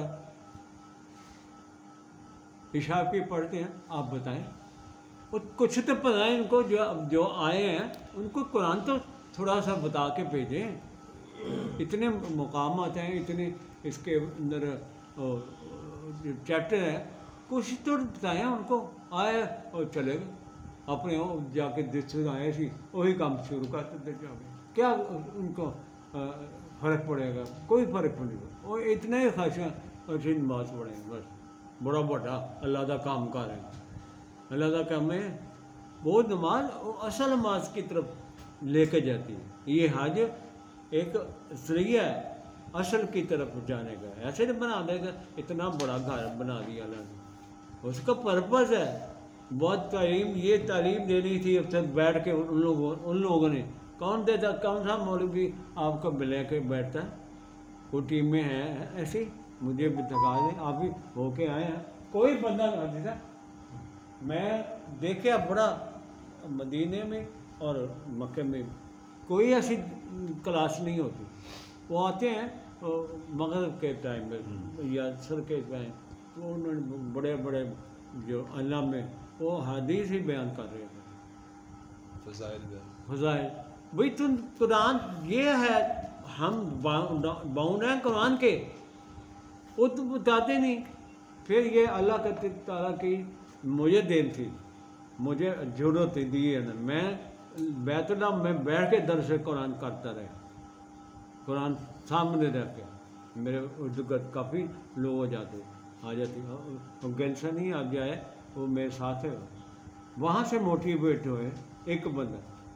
عشاء کی پڑھتے ہیں, آپ بتائیں. اور کچھ تو پتہ ہے ان کو, جو آئے ہیں ان کو قرآن تو تھوڑا سا بتا کے بھیجیں. اتنے مقامات ہیں, اتنے اس کے اندر چیپٹر ہے, کچھ تو بتائیں ان کو. آئے اور چلے گئے اپنے جا کے جس آئے سی وہی کام شروع کرتے جا کے. کیا ان کو فرق پڑے گا؟ کوئی فرق نہیں پڑے. وہ اتنے ہی خواہشیں نماز پڑھیں گے بس. بڑا بڑا اللہ کا کام کر رہے ہیں, اللہ کا کام ہے. وہ نماز اصل نماز کی طرف لے کے جاتی ہے. یہ حج ایک ذریعہ ہے اصل کی طرف جانے کا. ایسے نہیں بنا دے گا, اتنا بڑا گھر بنا دیا اللہ نے, اس کا پرپز ہے. بہت تعلیم, یہ تعلیم دینی تھی اب تک بیٹھ کے ان لوگوں نے. کون دیتا, کون سا مولوی آپ کو لے کے بیٹھتا ہے؟ وہ ٹیم میں ہے ایسی, مجھے بھی دکھا دیں, آپ بھی ہو کے آئے ہیں. کوئی بندہ نہ دیتا. میں دیکھا بڑا مدینے میں اور مکے میں کوئی ایسی کلاس نہیں ہوتی. وہ آتے ہیں مغرب کے ٹائم میں یا عصر کے ٹائم, تو انہوں نے بڑے بڑے جو اللہ میں وہ حدیث ہی بیان کر رہے ہیں, فضائل. بھائی تم قرآن یہ ہے, ہم باؤنڈ ہیں قرآن کے, وہ تو بتاتے نہیں. پھر یہ اللہ کے تعالیٰ کی مجھے دین تھی, مجھے ضرورت دی ہے نا. میں بیت اللہ میں بیٹھ کے درس قرآن کرتا رہا, قرآن سامنے رہ کے. میرے ارد گرد کافی لوگ آ جاتے گل سے نہیں آ جائے, وہ میرے ساتھ ہے. وہاں سے موٹیویٹ ہوئے ایک بندہ.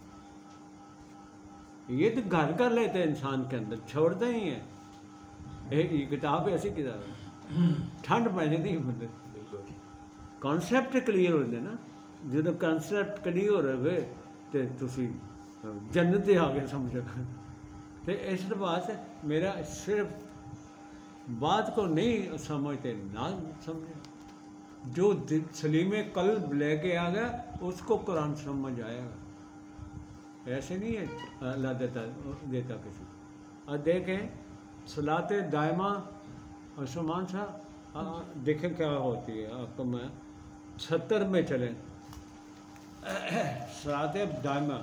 یہ تو گھر کر لیتے ہیں انسان کے اندر, چھوڑتے ہی ہیں. یہ کتاب ایسی کتاب ہے, ٹھنڈ پہنے نہیں بندے. کانسیپٹ کلیئر ہوتے نا, جب کانسیپٹ کلیئر ہوئے تو تھی جنت آ کے سمجھ. تو اس بات میرا صرف بات کو نہیں سمجھتے, نہ سمجھے. جو سلیم قلب لے کے آ گیا اس کو قرآن سمجھ آئے گا. ایسے نہیں ہے اللہ دیتا کسی. اور دیکھیں صلاۃ دائمہ, عثمان صاحب دیکھیں کیا ہوتی ہے. آپ کو میں 70 میں چلیں, صلاۃ دائمہ.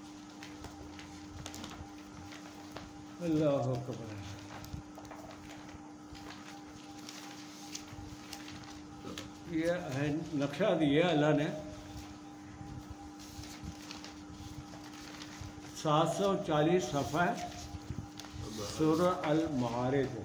اللہ اکبر. یہ ہے نقشہ دیا اللہ نے. 740 صفحہ ہے سورہ المعارج.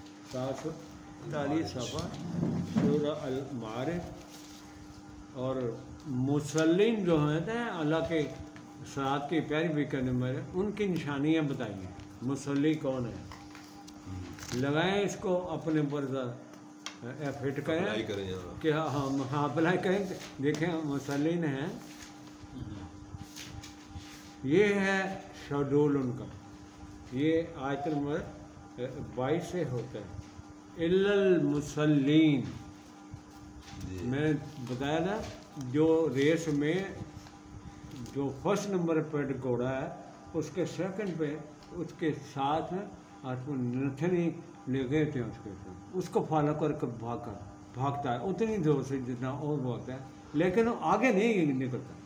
740 صفحہ سورہ المعارج. اور مسلم جو ہیں اللہ کے صراط کی پیروی کرنے والے, ان کی نشانیاں بتائی ہیں. مسلی کون ہے, لگائیں اس کو اپنے پر فٹ کریں کہ ہم اپلائی کریں. دیکھیں مسلم ہیں, یہ ہے شیڈول ان کا. یہ آیت نمبر 22 سے ہوتا ہے, الا المصلین. میں نے بتایا تھا جو ریس میں جو فرسٹ نمبر پہ گھوڑا ہے اس کے سیکنڈ پہ اس کے ساتھ ہاتھ میں نتھنی لے گئے تھے, اس کو فالو کر کے بھاگتا ہے اتنی زور سے جتنا اور بھاگتا ہے, لیکن وہ آگے نہیں نکلتا.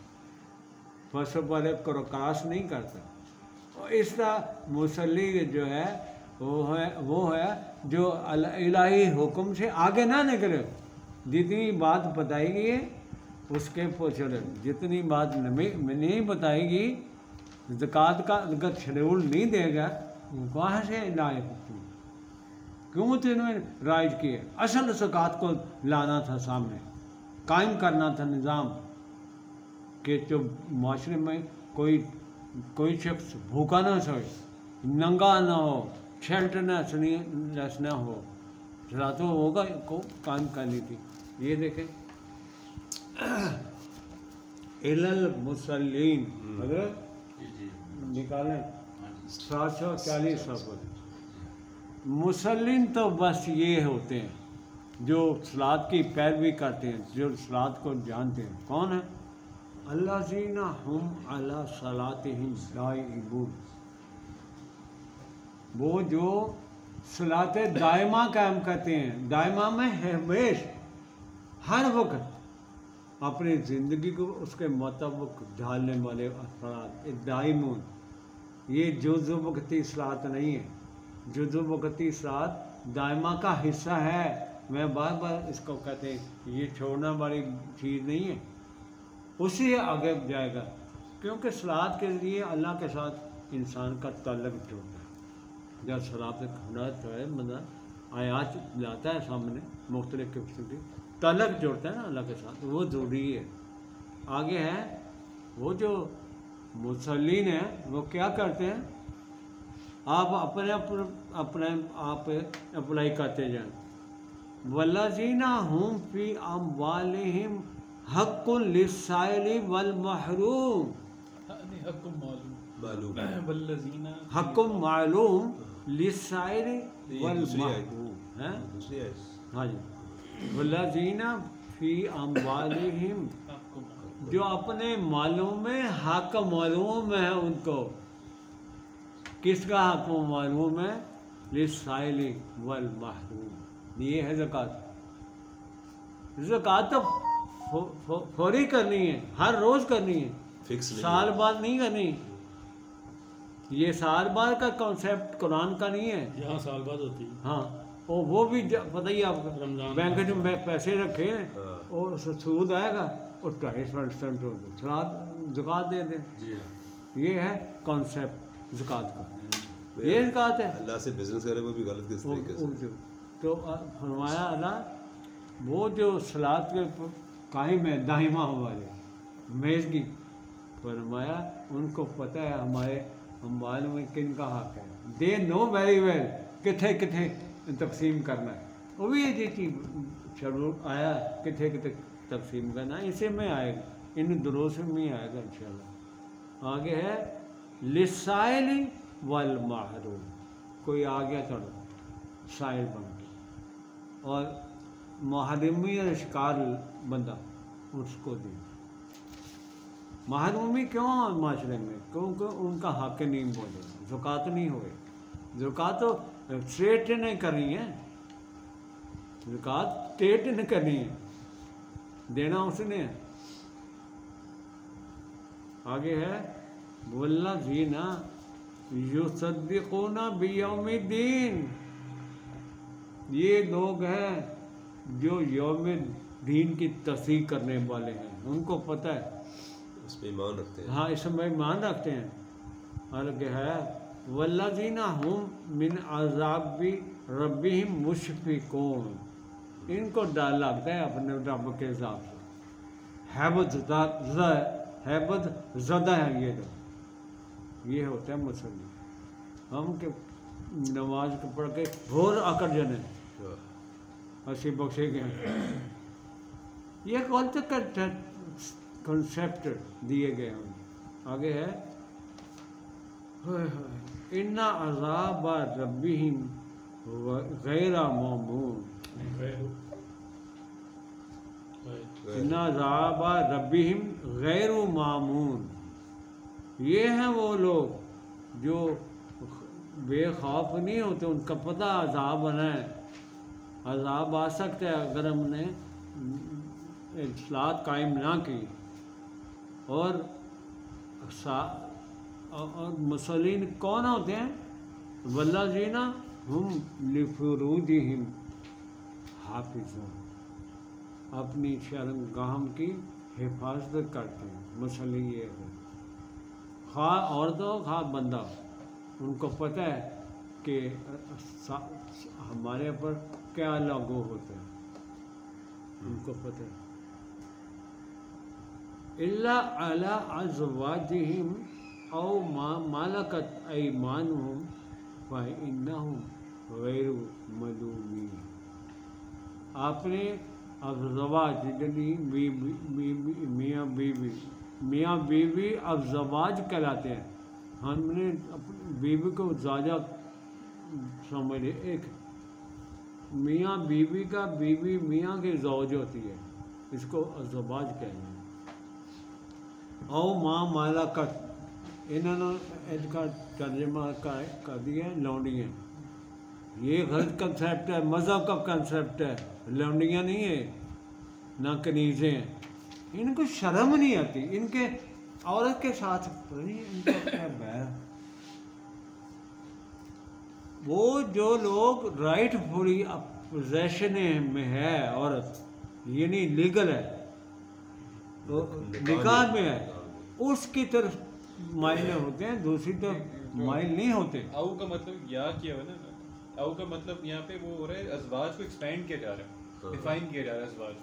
فرسٹ والے کراس نہیں کرتا. اور اس طرح مسلی جو ہے وہ ہے جو الہی حکم سے آگے نہ نکلے. جتنی بات بتائی گئی ہے اس کے چلے، جتنی بات نہیں بتائے گی، زکوٰۃ کا اگر شیڈول نہیں دے گا وہاں سے الہی حکم کیوں تو انہوں نے رائج کیے. اصل زکوٰۃ کو لانا تھا سامنے، قائم کرنا تھا نظام کہ جو معاشرے میں کوئی شخص بھوکا نہ سوئے، ننگا نہ ہو، شیلٹرنیس لیس نہ ہو. تو ہوگا کو قائم کرنی تھی. یہ دیکھیں المصلین حضرت نکالیں 740 صفحہ. مسلم تو بس یہ ہوتے ہیں جو صلاۃ کی پیروی کرتے ہیں، جو صلاۃ کو جانتے ہیں. کون ہے؟ الذین ہم علی صلاتہم دائمون، وہ جو صلاۃ دائمہ قائم کرتے ہیں. دائمہ میں ہمیش ہر وقت اپنی زندگی کو اس کے مطابق ڈھالنے والے افراد دائمون. یہ جزو وقتی صلاۃ نہیں ہے. جزو وقتی صلاۃ دائمہ کا حصہ ہے. میں بار بار اس کو کہتے ہیں یہ چھوڑنا والی چیز نہیں ہے، اسی آگے جائے گا. کیونکہ صلاۃ کے ذریعے اللہ کے ساتھ انسان کا تعلق جوڑتا ہے. جب صلاۃ کھڑا ہے بندہ آیات لاتا ہے سامنے مختلف قسم کی، تعلق جوڑتا ہے نا اللہ کے ساتھ، وہ ضروری ہے. آگے ہے وہ جو مصلین ہیں وہ کیا کرتے ہیں، آپ اپنے آپ اپلائی کرتے جائیں. والذین ہم فی اموالہم حق للسائل والمحروم، حق معلوم معلوم حق معلوم للسائل والمحروم. ہاں جی، والذین فی اموالہم، جو اپنے مالوں میں حق معلوم ہے ان کو. کس کا حق معلوم ہے؟ للسائل والمحروم. یہ ہے زکوٰۃ. زکوٰۃ تو فوری کرنی ہے، ہر روز کرنی ہے، فکس سال بعد نہیں کرنی. یہ سال بعد کا کانسیپٹ قرآن کا نہیں ہے. یہاں سال بعد ہوتی ہے. ہاں وہ بھی پتہ ہی آپ کو، رمضان بینک میں پیسے رکھے ہیں اور سود آئے گا اور 2.5% زکوٰۃ دے دیں. یہ ہے کانسیپٹ زکوٰۃ کا. یہ زکوٰۃ ہے. اللہ سے بزنس کرے وہ بھی غلط کس طریقے سے. تو فرمایا اللہ وہ جو صلاۃ کے قائم ہے دائمہ والے میزگی، فرمایا ان کو پتہ ہے ہمارے اموال میں کن کا حق ہے. دے نو ویری ویل کتنے کتنے تقسیم کرنا ہے. وہ بھی یہ چیز شروع آیا کتنے کتنے تقسیم کرنا ہے، اسے میں آئے گا، ان دروس میں آئے گا انشاءاللہ. آگے ہے للسائل والمحروم. کوئی آ گیا چلو سائل بن گیا، اور محرومی اور شکار بندہ اس کو دی. محرومی کیوں معاشرے میں؟ کیونکہ ان کا حق نہیں بولے، زکوٰۃ نہیں ہوئے. زکوٰۃ تو اسٹیٹ نے کرنی ہے، زکوٰۃ اسٹیٹ نے کرنی ہے، دینا اس نے. آگے ہے والذین یصدقون بیوم الدین. یہ لوگ ہیں جو یوم دین کی تصدیق کرنے والے ہیں، ان کو پتہ ہے، اس پہ ایمان رکھتے ہیں. ہاں اس میں ایمان رکھتے ہیں. آگے ہے والذین ہم من عذاب ربہم مشفقون. ان کو ڈر لگتا ہے اپنے رب کے عذاب سے. ہیبت زدہ ہیں یہ لوگ. یہ ہوتا ہے مسلم. ہم کہ نماز کو پڑھ کے اور اکڑ جانے ایسی بخشے گئے. یہ کون سے کنسیپٹ دیے گئے ہیں. آگے ہے ان عذاب ربہم غیر مامون. ان عذاب ربہم غیر مامون. یہ ہیں وہ لوگ جو بے خوف نہیں ہوتے، ان کا پتہ عذاب آنا ہے. عذاب آ سکتا ہے اگر ہم نے صلاۃ قائم نہ کی. اور مصلین کون ہوتے ہیں؟ والذین हम लिफुरूजिहिम हाफिज़ून, अपनी शर्मगाह की हिफाजत करते हैं। मसला ये है, खा औरत हो खा बंदा, उनको पता है कि हमारे ऊपर क्या लागू होता है, उनको पता है। इल्ला अला अज़वाजिहिम औ मा मालकत ऐमानुहुम फ़इन्नहुम गैरु मलूमीन। आपने अज़वाज यानी मियाँ बीवी अज़वाज कहलाते हैं। हमने अपनी बीवी को ज़्यादा समझ, एक मियाँ बीवी का बीवी मियाँ की ज़ौज होती है, इसको अज़वाज कहते हैं। औ माँ मालकत, इन्होंने इसका तर्जुमा कर दिया लौंडियाँ। ये गलत कंसेप्ट है, मज़हब का कंसेप्ट है। लौंडियाँ नहीं है ना कनीज़ें हैं, इनको शर्म नहीं आती, इनके औरत के साथ नहीं इनका क्या बैर। वो जो लोग राइटफुली पोजेशन में है औरत, ये नहीं लीगल है, तो निकाह में है, उसकी तरफ माइल होते हैं, दूसरी तरफ माइल नहीं होते। आऊ का मतलब यहाँ किया हुआ ना, आऊ का मतलब यहाँ पे वो हो रहा है, अज़वाज को एक्सपेंड किया जा रहा है, डिफाइन किया जा रहा है अज़वाज।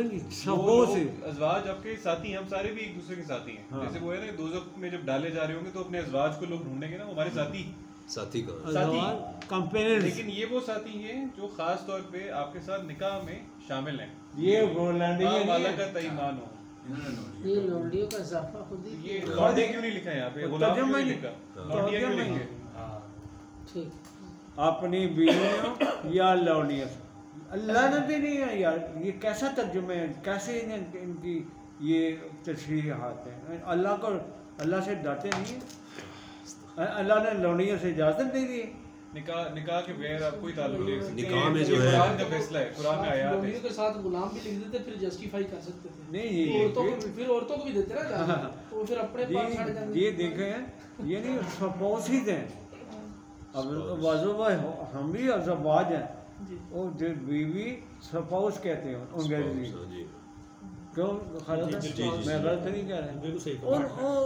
अज़वाज आपके साथी, हम सारे भी एक दूसरे के साथी हैं। हाँ। जैसे वो है ना, दोज़ख में जब डाले जा रहे होंगे तो अपने अज़वाज को लोग ढूंढेंगे ना, वो हमारे साथी साथी का कंपेनियंस। लेकिन ये वो साथी हैं जो खास तौर पे आपके साथ निकाह में शामिल हैं। ये गोलैंडिया नहीं वाला है। का तईमान हो, ये लौंडियों का इजाफा खुद ही ये लौंडे क्यों नहीं लिखा है यहाँ पे, गुलाम क्यों नहीं लिखा, लौंडिया क्यों लिखे? ठीक। अपनी बीवियों या लौंडियों से अल्लाह ने भी नहीं है यार, ये कैसा तर्जुमा है, कैसे इनकी ये तशरीहात हैं। अल्लाह को, अल्लाह से डरते नहीं है। अल्लाह ने लौंडियों से इजाज़त दे दी। निकाह के बगैर आप कोई ताल्लुक नहीं रख सकते। निकाह में जो है कुरान का फैसला है, कुरान में आयात है। लौंडियों के साथ गुलाम भी लिख देते, फिर जस्टिफाई कर सकते थे। नहीं फिर औरतों को भी देते ना जाने, तो फिर अपने पास छाड़ जाते। ये देखे हैं, ये नहीं सपोज ही हैं। अब वाज़ुबा हम भी अज़वाज हैं, वो जो बीवी सपोज कहते हैं अंग्रेजी। क्यों मैं गलत नहीं कह रहा। और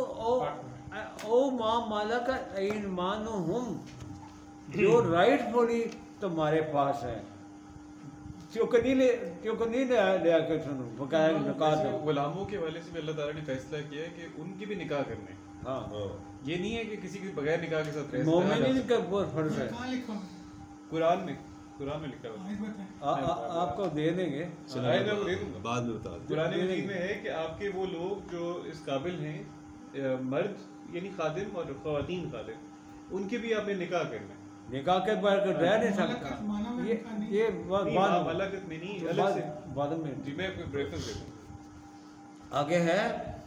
ओ माँ माला का ऐमानुहुम, जो राइटफुली तुम्हारे पास है, क्योंकि नहीं ले आकर सुनो बकाया निकाह दो। गुलामों के वाले से भी अल्लाह ताला ने फैसला किया है कि उनकी भी निकाह करने। हाँ, ये नहीं है कि किसी के बगैर निकाह के साथ रह सकते हैं। मोमिन का बहुत फर्ज है। कुरान में लिखा हुआ है। आपको दे देंगे, आयत मैं दे दूंगा, बाद में बता दें। कुरान मजीद में है कि आपके वो लोग जो इस काबिल हैं, मर्द यानी खादिम और ख़वातीन खादिम, उनके भी आपने निकाह करना है। निकाह के बाद रह नहीं सकता। ये मलाकत में नहीं, अलग से बाद में। जी मैं रेफरेंस देता हूँ। आगे है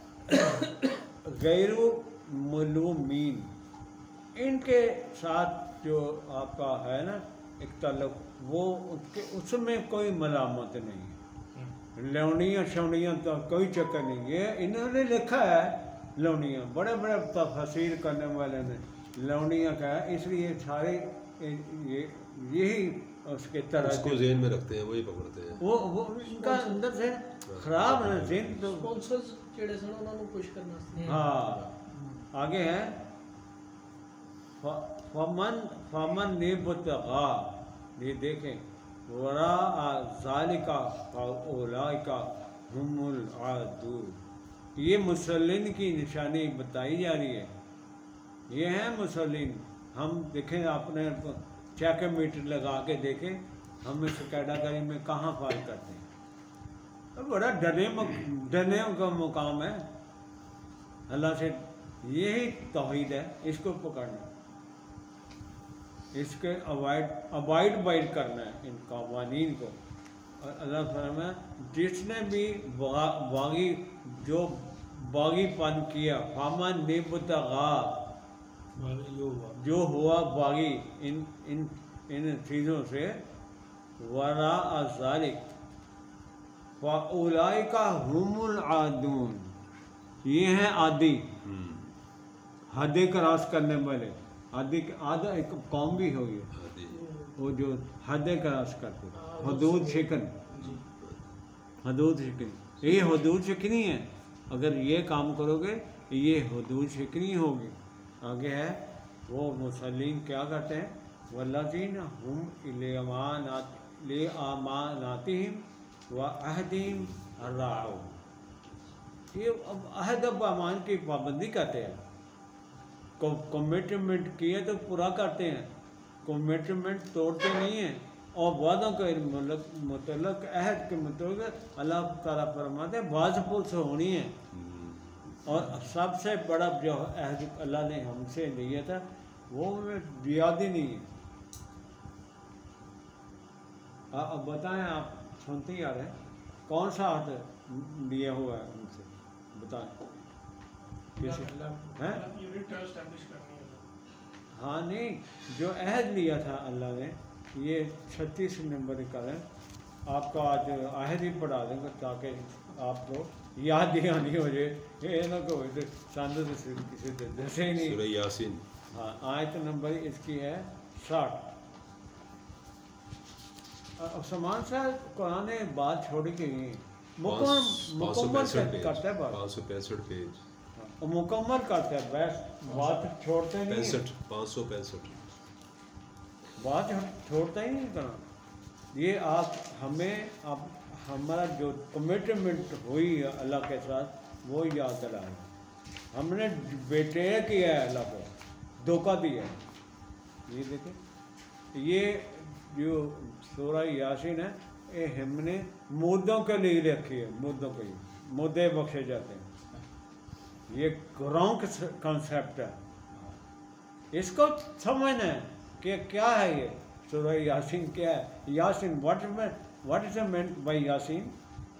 गैरु मलूमीन, इनके साथ जो आपका है ना एक ताल्लुक, वो उसमें कोई मलामत नहीं है। लौंडियाँ शौंडियाँ तो कोई चक्कर नहीं है। इन्होंने लिखा है लौंडियाँ, बड़े बड़े तफसीर करने वाले ने लौंडियाँ का है, इसलिए सारे यही उसके तरह उसको ज़हन में रखते हैं, वही पकड़ते हैं। वो इनका अंदर से खराब है ज़हन तो। स्पॉन्सर्स जेड़े सन उन्हां नूं खुश करना। हाँ, आगे है फमन निबतगा, ये देखें वरा ज़ालिका औलाइका हुमुल आदू, ये मुसल्लिन की निशानी बताई जा रही है। ये हैं मुसल्लिन। हम देखें, अपने चेक मीटर लगा के देखें हम इस कैटेगरी में कहाँ फाल करते हैं। तो बड़ा डरने का मुकाम है। अल्लाह से यही तौहीद है, इसको पकड़ना, इसके अवॉइड करना है इन कवानीन को। और अल्लाह फरमाया जिसने भी बागीपन किया, फामन निबतगा, जो हुआ बागी इन चीज़ों से, वरा ज़ालिक फ़उलाइका हुमुल आदून, ये हैं आदि, हद क्रॉस करने वाले। आदि आधा एक कौम भी होगी, وہ جو حدیں کراس کرتے حدود شکن، حدود شکنی، یہ حدود شکنی ہے. اگر یہ کام کرو گے یہ حدود شکنی ہوگی. آگے ہے وہ مسلم کیا کرتے ہیں، والذین ہم لأماناتہم وعہدہم راعون. یہ اب عہد اب امان کی پابندی کرتے ہیں. کمٹمنٹ کیے تو پورا کرتے ہیں، کمٹمنٹ توڑتے نہیں ہیں. اور وعدوں کے متعلق عہد کے متعلق اللہ تعالیٰ فرماتے ہیں بعض پرس ہونی ہے. اور سب سے بڑا جو عہد اللہ نے ہم سے لیا تھا وہ بیادی نہیں ہے. اب بتائیں، آپ سنتے ہی آ رہے ہیں کون سا عہد لیا ہوا ہے ہم سے، بتائیں. ہاں نہیں، جو عہد لیا تھا اللہ نے، یہ 36 نمبر کا ہے. آپ کا آج عہد ہی پڑھا دیں گے تاکہ آپ کو یاد دہانی ہو جائے. یہ نہ کہ چاند کسی دسے ہی نہیں. سورہ یاسین. ہاں، آیت نمبر اس کی ہے 60. سامان صاحب قرآن نے بات چھوڑی گئی مکمل کرتا ہے، بات 565 پیج، مکمل کرتا ہے، بات چھوڑتے نہیں ہیں. 565 بات چھوڑتا ہی نہیں کرنا. یہ آپ ہمیں اب ہمارا جو کمٹمنٹ ہوئی ہے اللہ کے ساتھ وہ یاد دلائیں. ہم نے بیٹے کیا ہے اللہ کو، دھوکہ دیا ہے. یہ دیکھیں، یہ جو سورہ یاسین ہے یہ ہم نے مردوں کے لیے رکھی ہے. مردوں کے لیے مردے بخشے جاتے ہیں. یہ رانگ کنسیپٹ ہے، اس کو سمجھنا ہے کہ کیا ہے. یہ سورہ یاسین کیا ہے؟ Yasin what is meant by Yasin?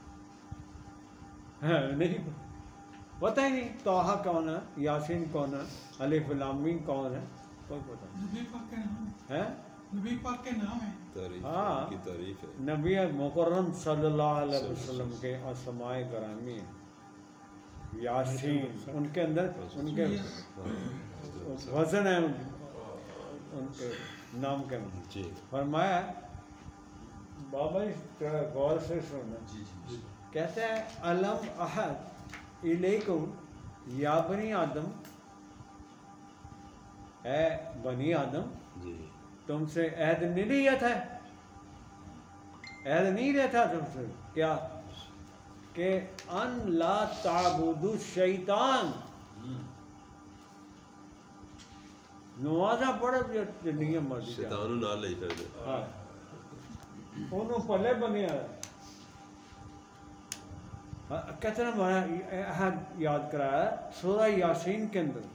نہیں پتہ ہی نہیں. توحا کون ہے، یاسین کون ہے، الف لام میم کون ہے، کوئی پتہ نہیں. نبی پاک کا نام ہے، ہے نبی پاک کے نام ہے. ہاں، کی تعریف ہے. نبی مکرم صلی اللہ علیہ وسلم کے اسماء گرامی ہیں. یاسین ان کے اندر ان کے وزن ہے ان کے نام کے اندر. جی فرمایا بابا جی غور سے سننا، کہتے ہیں علم احد الیکم یا بنی آدم، اے بنی آدم جی تم سے عہد نہیں لیا تھا، عہد نہیں لیا تھا تم سے. کیا کہ ان لا تعبدوا الشیطان. نوازا پڑھا جو مرضی کا. شیطان نال لئی کر دے. ہاں، انہوں پلے بنیا. کہتے ہیں ہمارا عہد یاد کرایا سورہ یاسین کے اندر.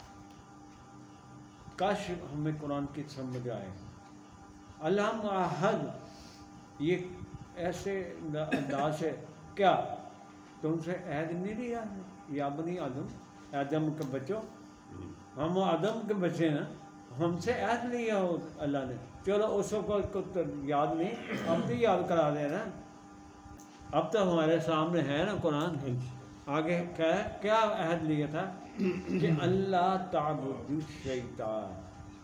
کاش ہمیں قرآن کی سمجھ آئے. علم احد یہ ایسے انداز ہے، کیا تم سے عہد نہیں لیا یا بنی آدم، آدم کے بچوں، ہم آدم کے بچے ہیں، ہم سے عہد لیا ہو اللہ نے. چلو اس کو تو یاد نہیں، اب تو یاد کرا دے نا. اب تو ہمارے سامنے ہے نا قرآن. آگے کیا عہد لیا تھا کہ اللہ تعبدوا الشیطان،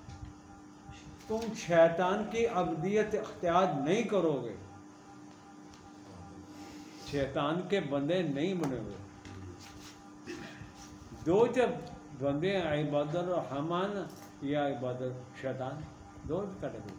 تم شیطان کی عبودیت اختیار نہیں کرو گے، شیطان کے بندے نہیں بنے ہوئے. دو جب بندے ہیں، عباد الرحمن یا عباد الشیطان، دو کیٹیگری.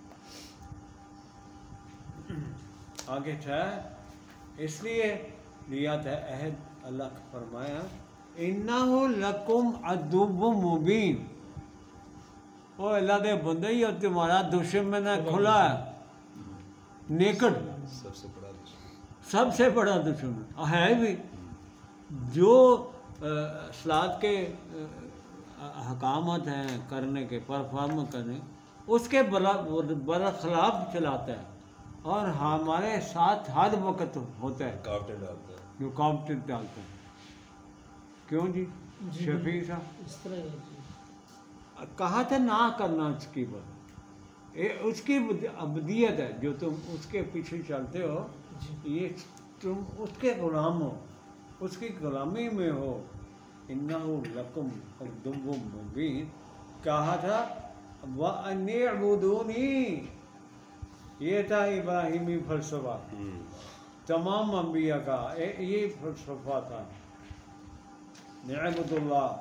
آگے تھا اس لیے لیا تھا عہد. اللہ کا فرمایا انہ لکم عدو مبین. او اللہ دے بندے ہی تمہارا دشمن ہے کھلا ہے، نیکڈ، سب سے بڑا دشمن، سب سے بڑا دشمن ہے بھی. جو صلاۃ کے احکامات ہیں کرنے کے، پرفارم کرنے، اس کے برخلاف چلاتا ہے اور ہمارے ساتھ ہر وقت ہوتا ہے، رکاوٹیں ڈالتا ہے. رکاوٹیں ڈالتا ہے. کیوں جی شفیع صاحب؟ اس طرح ہے جی. کہا تھا نہ کرنا اس کی بات، اس کی ابدیت ہے جو تم اس کے پیچھے چلتے ہو. یہ تم اس کے غلام ہو، اس کی غلامی میں ہو. انہ لکم عدو مبین. کہا تھا وَأَنِ اعْبُدُونِی، یہ تھا ابراہیمی فلسفہ تمام انبیاء کا یہ فلسفہ تھا، عبد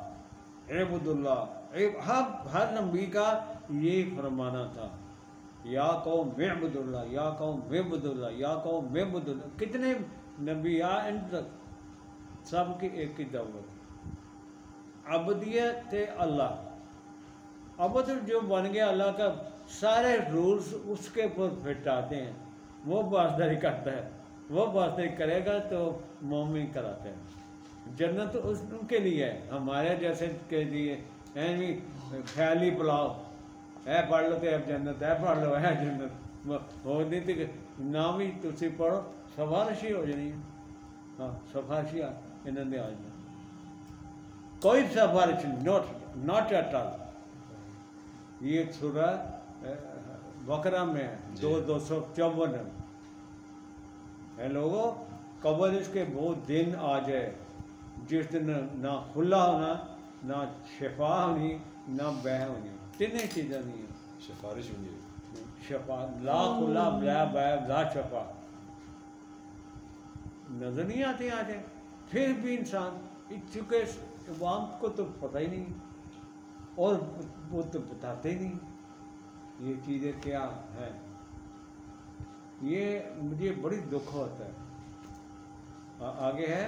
اللہ ہر نبی کا یہ فرمانا تھا، یا قوم اعبدوا اللہ، یا قوم اعبدوا اللہ، یا قوم اعبدوا اللہ. کتنے نبی ان تک سب کی ایک ہی دعوت، عبدیت اللہ، عبد جو بن گیا اللہ کا سارے رولز اس کے اوپر فٹ آتے ہیں، وہ پاسداری کرتا ہے، وہ پاسداری کرے گا تو مومن کراتے ہیں. جنت اس ان کے لیے ہے، ہمارے جیسے کے لیے خیالی پلاؤ، اے پڑھ لو تو اب جنت ہے، پڑھ لو ہے جنت ہو نہیں تو نام ہی تسی پڑھو سفارشی ہو جانی ہے. ہاں سفارشی انہوں نے آ جانا، کوئی سفارش ناٹ ایٹ آل. یہ سورہ بقرہ میں ہے 254 ہے. لوگوں قبل اس کے وہ دن آ جائے جس دن نہ کھلا ہونا، نہ شفا ہونی، نہ بہ ہونی، تینیں چیزیں نہیں ہیں. سفارش ہونی، شفا لا کھلا لا بہ لا شفا نظر نہیں آتی آ جائے. پھر بھی انسان چونکہ عوام کو تو پتہ ہی نہیں اور وہ تو بتاتے ہی نہیں یہ چیزیں کیا ہیں. یہ مجھے بڑی دکھ ہوتا ہے. آگے ہے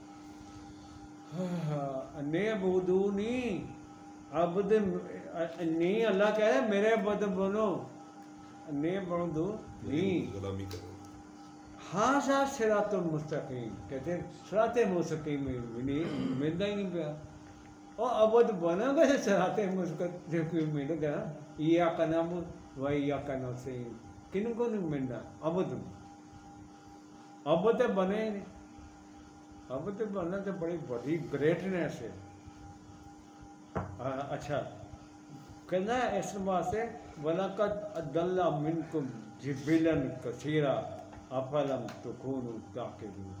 نعبدونی عبد نہیں، اللہ کہہ رہے میرے عبد بنو، نعبدونی غلامی کرو. ہاذا صراط المستقیم، کہتے ہیں صراط مستقیم ملتا ہی نہیں پیا. اور عبد بنا گا صراط مستقیم ملے گا. ایاک نعبد و ایاک نستعین کن کو نہیں ملنا؟ عبد بنے نہیں. عبد بننا تو بڑی بڑی گریٹنیس ہے. اچھا کہنا ہے اس واسطے وَلَقَدْ أَضَلَّ مِنْكُمْ جِبِلًا كَثِيرًا أَفَلَمْ تَكُونُوا تَعْقِلُونَ.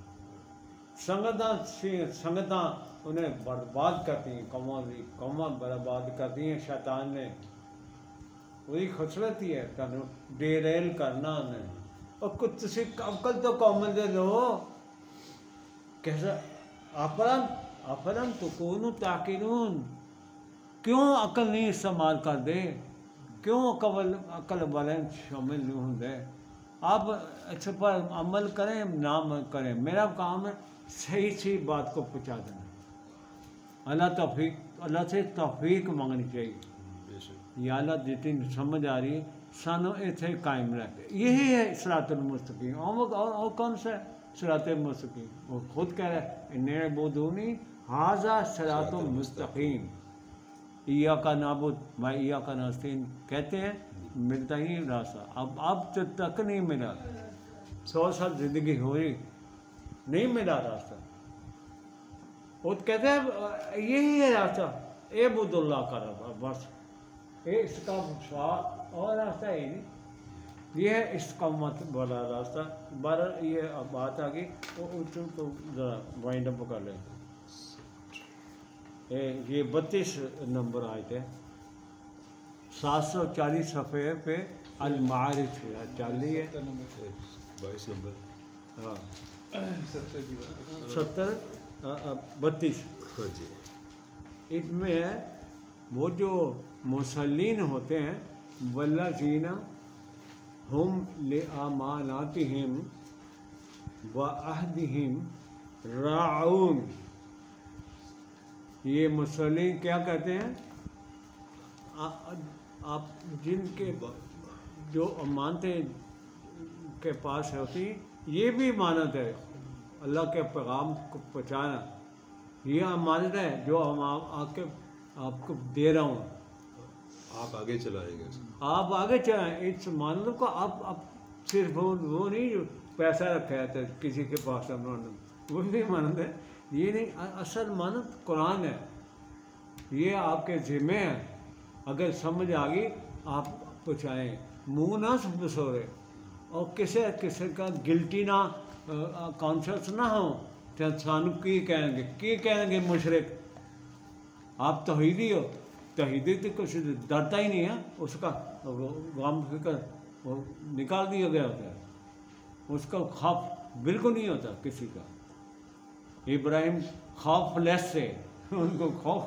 سنگتاں انہیں برباد کرتی ہیں، قوماں برباد کرتی ہیں شیطان نے. وہی خسرت ہی ہے تنوں ڈیریل کرنا انہیں. اور کچھ تسی عقل تو قوم دے لو، کیسا افلم تکونوا تعقلون، کیوں عقل نہیں استعمال کر دے؟ کیوں عقل والے شامل نہیں ہوندے؟ آپ اس پر عمل کریں نہ کریں، میرا کام ہے صحیح بات کو پہنچا دینا. اللہ سے توفیق مانگنی چاہیے. یا اللہ جتنی سمجھ آ رہی ہے سانو ایتھے قائم رکھے. یہی ہے صراط المستقیم. اور کون سا صراط المستقیم؟ وہ خود کہہ رہا ہے نعبدونی ھذا صراط مستقیم، ایاک نعبد و ایاک نستعین. کہتے ہیں ملتا ہی راستہ. اب تک نہیں ملا، 100 سال زندگی ہو رہی نہیں ملا راستہ. وہ کہتے ہیں یہی ہے راستہ، اعبد اللہ کا راستہ بس. اس کا اور راستہ ہی نہیں، یہ ہے استقامت والا راستہ. بہرحال یہ بات آ گئی تو ذرا وائنڈ اپ کر لیں. یہ 32 نمبر آیت ہے، 740 صفحے پہ المعارج ہے، 40 ہے 22 نمبر. ہاں 70 32. ہاں جی. اس میں ہے وہ جو مسلین ہوتے ہیں والذین ہم لأماناتہم وعہدہم راعون. یہ مسلین کیا کہتے ہیں؟ آپ جن کے جو امانتیں کے پاس ہوتی ہیں، یہ بھی امانت ہے اللہ کے پیغام کو پہنچانا. یہ امانت ہے جو ہم آپ کو دے رہا ہوں. آپ آگے چلائیں گے، آپ آگے چلائیں اس امانت کو. آپ صرف وہ نہیں جو پیسہ رکھا جاتا ہے کسی کے پاس امانت، وہ بھی امانت ہے. یہ نہیں، اصل امانت قرآن ہے. یہ آپ کے ذمہ ہے. اگر سمجھ آ گئی آپ پہنچائیں، منہ نہ بسورے اور کسی کا گلٹی نہ کانشیس نہ ہو. سانو کی کہیں گے مشرک. آپ توحیدی ہو، توحیدی تو کچھ ڈرتا ہی نہیں ہے اس کا غم فکر. وہ نکال دیا گیا ہوتا ہے، اس کا خوف بالکل نہیں ہوتا کسی کا. ابراہیم خوف لیس سے، ان کو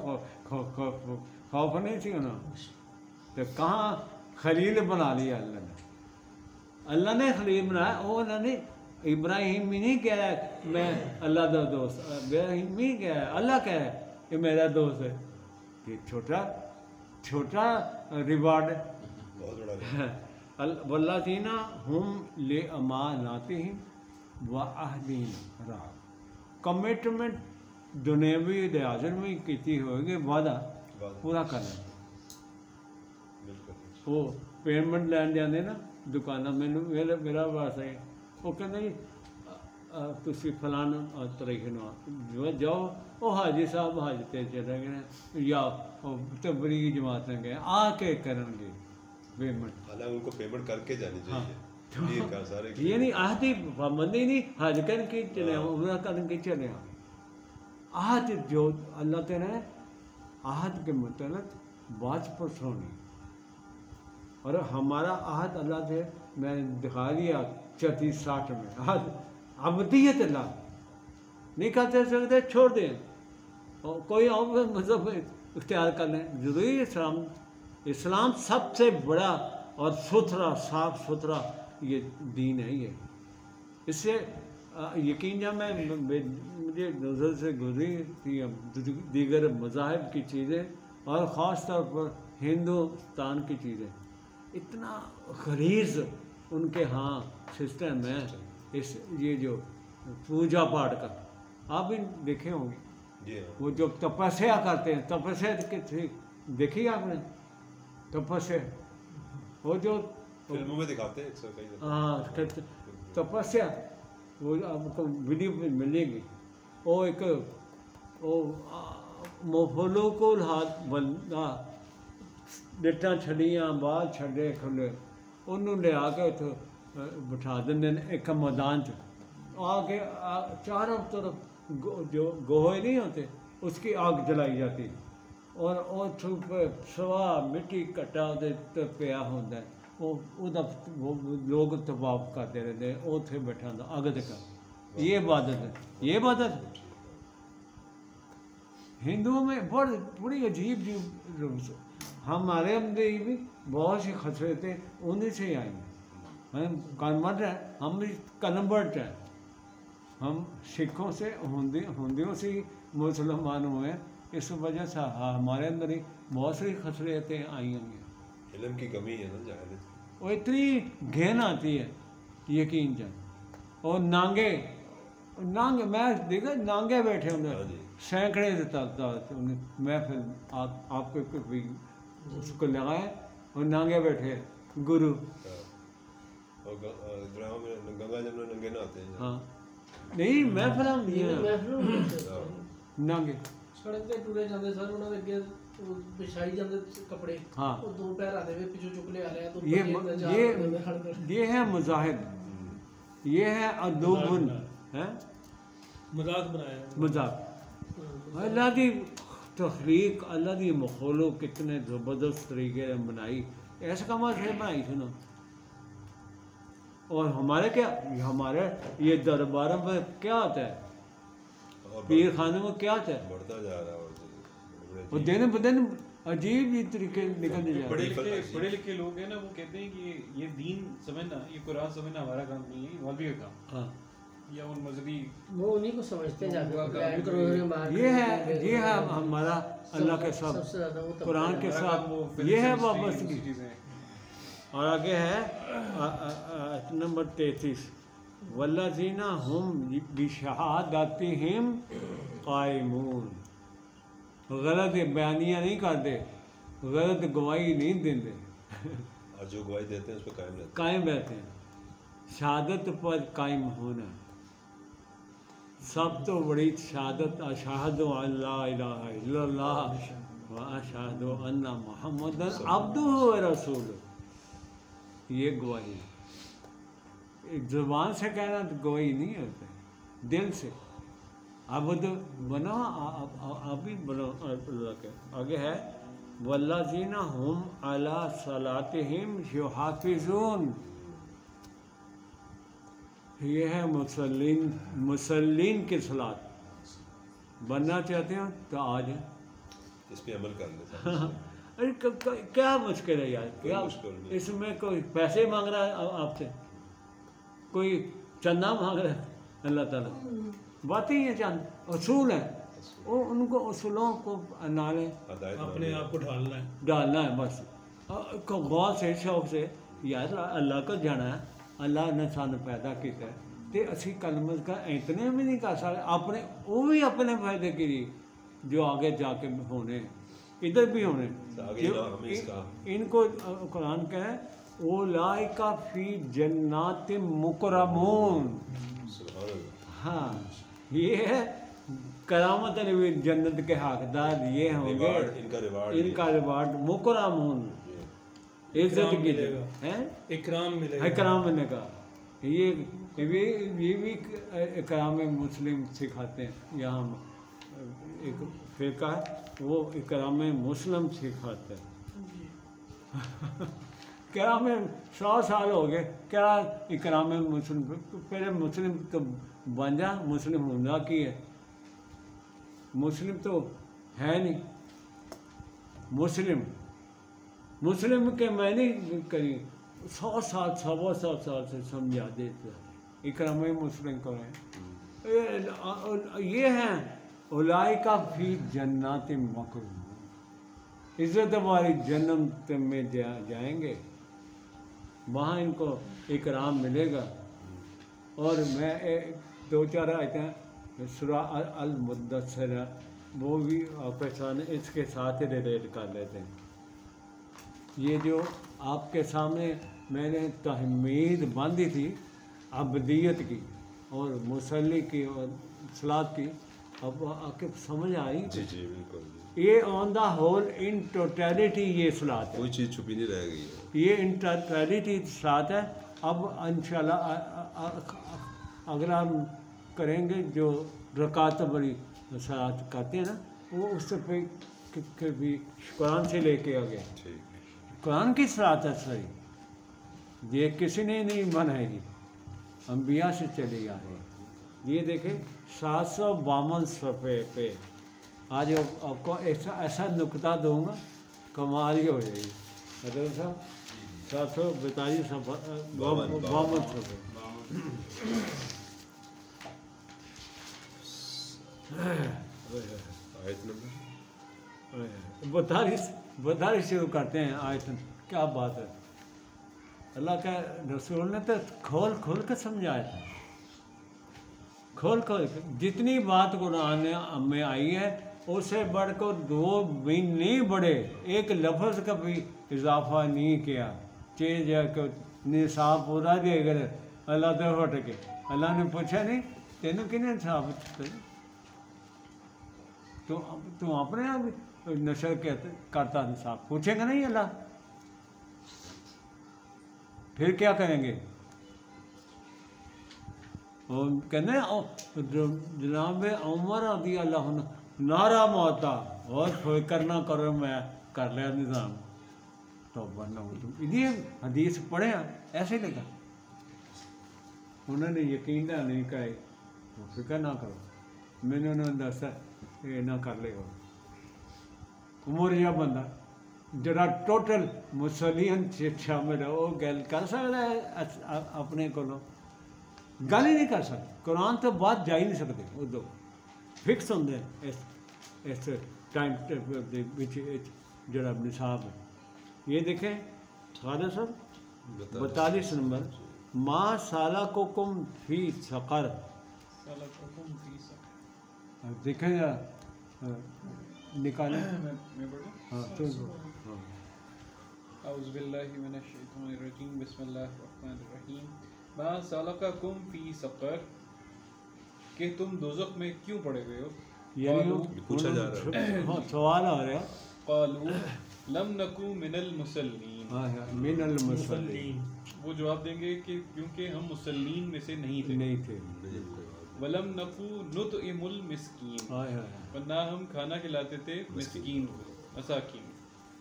خوف نہیں تھی نا. تو کہاں خلیل بنا لیا اللہ نے خلیل بنایا. وہ اللہ نے ابراہیم بھی نہیں کہہ رہا ہے میں اللہ کا دوست، ابراہیم نہیں کہہ رہا ہے، اللہ کہہ رہا ہے کہ میرا دوست ہے. یہ چھوٹا ریوارڈ ہے. واللہ دینا ہم لے اماناتہم و عہدہم راعون. کمٹمنٹ دنیاوی لحاظ میں کیتی ہوئے گی، وعدہ پورا کرنا. وہ پیمنٹ لین جانے نا دکانوں میں میرا واسطہ ہے، وہ کہتے جی تسی فلانا طریقے جاؤ. وہ حاجی صاحب حج تے چلے گئے یا تبلیغ جماعت میں گئے آ کے کرن گے پیمنٹ. حالانکہ ان کو پیمنٹ کر کے جانی چاہیے. یہ نہیں آہدی پابندی نہیں، حج کر کے چلے عمرہ کر کے چلے. عہد جو اللہ تعالیٰ نے عہد کے متعلق بات پرسونی، اور ہمارا عہد اللہ سے میں نے دکھا دیا 34-60 میں. عہد ابدیت اللہ نہیں کرتے سکتے، چھوڑ دیں کوئی اور مذہب اختیار کر لیں. ضروری اسلام سب سے بڑا اور ستھرا صاف ستھرا یہ دین ہے. یہ اس سے یقین جب مجھے نظر سے گزری تھی دیگر مذاہب کی چیزیں اور خاص طور پر ہندوستان کی چیزیں، اتنا غلیظ ان کے ہاں سسٹم ہے. اس یہ جو پوجا پاٹ کا آپ بھی دیکھے ہوں گے، وہ جو تپسیا کرتے ہیں، تپسیا دیکھی آپ نے؟ تپسیا وہ جو فلموں میں دکھاتے ہیں ہاں تپسیا، وہ آپ کو ویڈیو میں ملے گی. وہ ایک مفلو کو ہاتھ بندہ لٹاں چھڑیاں بال چھڑے کھلے انہوں لے آ کے بٹھا دیں ایک میدان چ آ کے چاروں طرف جو گوہے نہیں ہوتے اس کی آگ جلائی جاتی، اور سوا مٹی کٹا پیا ہوتا ہے. وہ لوگ طواف کرتے رہتے ہیں، اتنے بیٹھا ہوتا اگ تک. یہ عبادت ہے، یہ عبادت ہے. ہندوؤں میں بڑی عجیب ہمارے اندر بھی بہت سی خصلتیں انہیں سے ہی آئی ہیں. ہم کنورٹ ہیں، ہم بھی کنورٹ ہیں. ہم سکھوں سے ہندیوں سے ہی مسلمان ہوئے ہیں. اس وجہ سے ہمارے اندر ہی بہت سی خصلتیں آئی ہوں گی. علم کی کمی ہے نا جہالت. وہ اتنی گھن آتی ہے یقین جان. اور نانگے میں دیکھا نانگے بیٹھے ہوں گے سینکڑے محفل آپ کو اس کو لگائے اور نانگے بیٹھے گرو. گنگا جمنا ننگے نہ آتے ہیں. ہاں نہیں محفل نانگے سڑک تے ٹورے جاندے سر انہاں دے اگے بچھائی جاندے کپڑے. ہاں وہ دو پیر آدے ہوئے پیچھے چک لے آ رہے ہیں تو یہ ہے مذاہب، یہ ہے ادوبن ہے مذاق بنایا مذاق. اللہ کی تخلیق، اللہ کی مخلوق کتنے زبردست طریقے سے بنائی، ایسا کام سے بنائی سنو. اور ہمارے کیا ہمارے یہ درباروں میں کیا ہوتا ہے، پیر خانے میں کیا ہوتا ہے، بڑھتا جا رہا ہے. اور دن بدن عجیب ہی طریقے نکلنے جا رہے ہیں. پڑھے لکھے لوگ ہیں نا، وہ کہتے ہیں کہ یہ دین سمجھنا، یہ قرآن سمجھنا ہمارا کام نہیں ہے، یہ مولوی کا کام. ہاں یا ان مذہبی وہ انہیں کو سمجھتے ہیں. یہ ہے ہمارا اللہ کے ساتھ قرآن کے ساتھ یہ ہے وابستگی. اور آگے ہے نمبر 33 والذین ہم بشہادتہم قائمون. غلط بیانیاں نہیں کرتے، غلط گواہی نہیں دیتے، اور جو گواہی دیتے ہیں اس پہ قائم رہتے ہیں. شہادت پر قائم ہونا سب تو بڑی شہادت. اشہد ان لا الہ الا اللہ و اشہد ان محمد عبدہ و رسولہ. یہ گواہی ایک زبان سے کہنا تو گواہی نہیں ہوتا، دل سے. اب تو بنو آپ بھی بنو اللہ کے. آگے ہے والذین هم علی صلاتہم یحافظون. یہ ہے مسلین کی صلاۃ. بننا چاہتے ہیں تو آ جائیں. اس پہ عمل کر لیں. ارے کیا مشکل ہے یار, کیا اس میں کوئی پیسے مانگ رہا ہے آپ سے, کوئی چندہ مانگ رہا ہے اللہ تعالیٰ. باتیں یہ چند اصول ہیں, وہ ان کو اصولوں کو نالیں اپنے آپ کو ڈالنا ہے بس. غور سے شوق سے یار اللہ کو جانا ہے, اللہ نے سانو پیدا کیتا ہے تے اسی کلمہ کا اتنے بھی نہیں کر سکتے اپنے, وہ بھی اپنے فائدے کے لیے جو آگے جا کے ہونے ادھر بھی ہونے. ان کو قرآن کا ہے اولئک فی جنات مکرمون. ہاں یہ ہے کرامت علی جنت کے حقدار یہ ہوں گے, ان کا ریوارڈ مکرمون, عزت کی اکرام ملے گا. یہ بھی اکرام مسلم سکھاتے ہیں. یہاں ایک فرقہ ہے وہ اکرام مسلم سکھاتا ہے. کرام 100 سال ہو گئے کیا اکرام مسلم, پہلے مسلم تو بن جا, مسلم ہونا کی ہے, مسلم تو ہے نہیں. مسلم کے میں نہیں کری 100 سال 100 سال سے سمجھا دیتے اکرام مسلم کو ہے. یہ ہیں اولئک فی جنات مکرمون, عزت والی جنت میں جائیں گے, وہاں ان کو اکرام ملے گا. اور میں 2-4 آیتیں سورہ المدثر وہ بھی آپ کے سامنے اس کے ساتھ ریلیٹ کر لیتے ہیں. یہ جو آپ کے سامنے میں نے تحمید باندھی تھی عبدیت کی اور مصلی کی اور صلاۃ کی, اب آپ کے سمجھ آئی؟ جی جی بالکل. یہ آن دا ہول ان ٹوٹیلٹی یہ صلاۃ ہے, کوئی چیز چھپی نہیں رہ گئی ہے. یہ ان ٹوٹیلٹی صلاۃ ہے. اب انشاءاللہ اگر ہم کریں گے جو رکعت بڑی صلاۃ کرتے ہیں نا, وہ اس پہ بھی قرآن سے لے کے آ گئے. قرآن کی صلاۃ ہے صحیح, یہ کسی نے نہیں بنائی گی, انبیاء سے چلی آ رہی. یہ دیکھیں 752 صفحے پہ آج آپ کو ایسا نکتہ دوں گا کمال ہی ہو جائے گی. حضرت صاحب 742 صفحے 52 صفحے. آیت نمبر 42 شروع کرتے ہیں آیت. کیا بات ہے, اللہ کا رسول نے تو کھول کے سمجھایا تھا, کھول کے. جتنی بات قرآن میں آئی ہے اس سے بڑھ کر 2 بھی نہیں بڑھے, ایک لفظ کا بھی اضافہ نہیں کیا. چیز ہے کہ نصاب پورا دے گئے اللہ تو ہٹ کے. اللہ نے پوچھا نہیں تینوں کنے ثابت تو اپنے آپ نشر کرتا نصاب, پوچھیں گے نہیں اللہ, پھر کیا کریں گے؟ کہنے جناب عمر رضی اللہ عنہ نعرہ موتا اور فکر نہ کرو میں کر لیا نظام. تو یہ حدیث پڑھے ایسے لگا, انہوں نے یقین نہیں کہا فکر نہ کرو, میں نے انہوں نے دسا یہ نہ کر لے گا. عمر یا بندہ جڑا ٹوٹل مسلین شامل ہے وہ گل کر سکتا ہے اپنے کو, گل ہی نہیں کر سکتے. قرآن تو بات جا ہی نہیں سکتے, وہ دو فکس ہوں اس ٹائم جڑا نصاب ہے. یہ دیکھیں خالد صاحب 42 نمبر, ما سالککم فی سقر. دیکھیں نکالیں. اعوذ باللہ من الشیطان الرجیم, بسم اللہ الرحمن الرحیم. ما سالککم فی سقر, کہ تم دوزخ میں کیوں پڑے ہوئے ہو؟ یعنی پوچھا جا رہا ہے, سوال آ رہا ہے. قالوا لم نکو من المصلین. من المصلین, وہ جواب دیں گے کہ کیونکہ ہم مسلین میں سے نہیں تھے. ولم نکو نطعم المسکین, اور نہ ہم کھانا کھلاتے تھے مسکین کو, مساکین.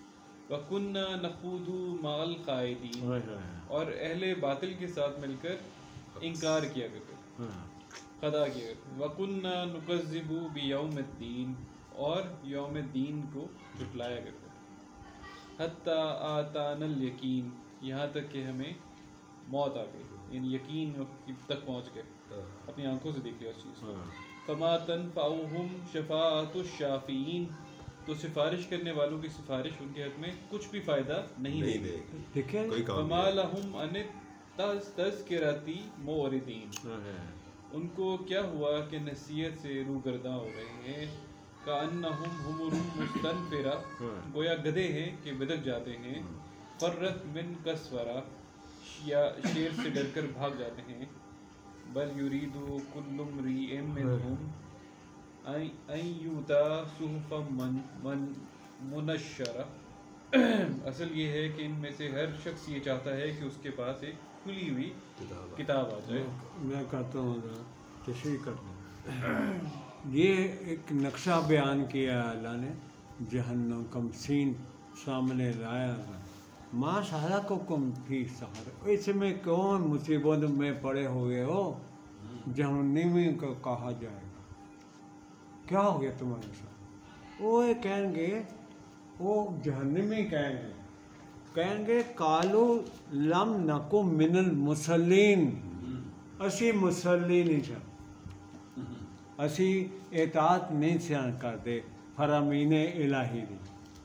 وَكُنَّا نَخُوضُ مَعَ الْخَائِضِينَ اور اہل باطل کے ساتھ مل کر انکار کیا کرتے، خطا کیا کرتے. وَكُنَّا نُكَذِّبُ بِيَوْمِ الدِّينِ اور یوم الدین کو جھٹلایا کرتے، حَتَّى آتَانَا الْيَقِينَ یہاں تک کہ ہمیں موت آ گئی، یعنی یقین تک پہنچ گئے، اپنی آنکھوں سے دیکھ لیا اس چیز کو. فَمَا تَنفَعُهُمْ شَفَاعَةُ الشَّافِعِينَ تو سفارش کرنے والوں کی سفارش ان کے حق میں کچھ بھی فائدہ نہیں دے گی. وَمَا لَهُمْ عَنِ التَّذْكِرَةِ مُعْرِضِينَ ان کو کیا ہوا کہ نصیحت سے روگرداں ہو رہے ہیں. کَأَنَّهُمْ حُمُرٌ مُسْتَنفِرَةٌ گویا گدھے ہیں کہ بدک جاتے ہیں. فَرَّتْ مِنْ قَسْوَرَةٍ یا شیر سے ڈر کر بھاگ جاتے ہیں. بل یرید کل امرئ منہم ان یؤتى صحفا منشرہ اصل یہ ہے کہ ان میں سے ہر شخص یہ چاہتا ہے کہ اس کے پاس ایک کھلی ہوئی کتاب آ جائے. میں کہتا ہوں تشریح کرتا ہوں. یہ ایک نقشہ بیان کیا اللہ نے جہنم کم سین سامنے لایا. ماں سَلَكَكُمْ فِي سَقَرَ اس میں کون مصیبت میں پڑے ہوئے ہو جہنمی کو کہا جائے گا. کیا ہو گیا تمہارے ساتھ؟ وہ کہیں گے، وہ جہنمی کہیں گے قالوا لم نکو من المصلین اسی مصلی نہیں تھا، اسی اطاعت نہیں سیان کرتے فرامین الہی دی.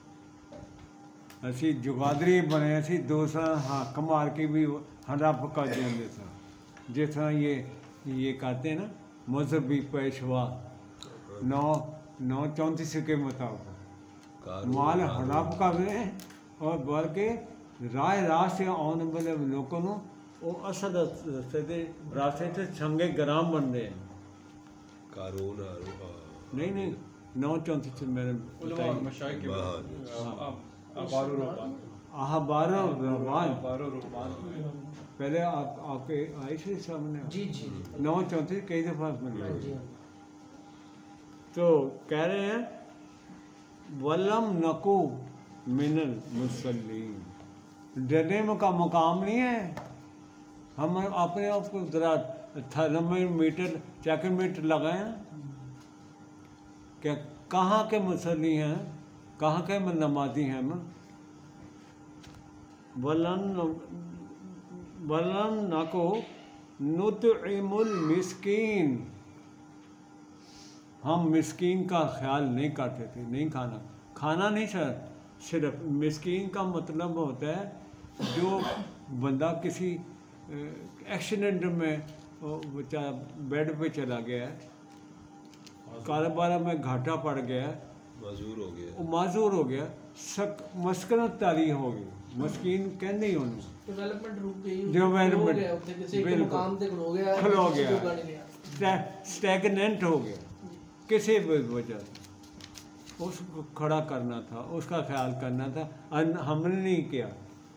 اسی جگادری بنے، اسی دوسرا حق مار کے بھی ہڑپ کر دیں سا. جس طرح یہ کہتے ہیں نا مذہبی پیشوا 934 کے مطابق مال ہڑپ کر رہے ہیں اور بلکہ راہ سے آنے والے لوگوں کو وہ اصل راستے سے چھنگے گرام بن رہے ہیں. نہیں 934 سے میں نے احبار و رہبان پہلے آپ کے آئی سے سامنے 934 کئی دفعہ میں تو کہہ رہے ہیں ولم نکو من المصلین. ڈرنے کا مقام نہیں ہے. ہم اپنے آپ کو ذرا تھرمومیٹر چیکومیٹر لگائیں کہ کہاں کے مصلی ہیں، کہاں کے نمازی ہیں. ولن نکو نطعم المسکین ہم مسکین کا خیال نہیں کرتے تھے. نہیں کھانا نہیں سر، صرف مسکین کا مطلب ہوتا ہے جو بندہ کسی ایکسیڈنٹ میں بیڈ پہ چلا گیا ہے، کاروبار میں گھاٹا پڑ گیا ہے، معذور ہو گیا، مسکنت تاری ہو گئی. مسکین کہنے ہی انہوں ڈیولپمنٹ کھلو گیا، اسٹیگننٹ ہو گیا کسی بھی وجہ سے. اس کو کھڑا کرنا تھا، اس کا خیال کرنا تھا، ہم نے نہیں کیا.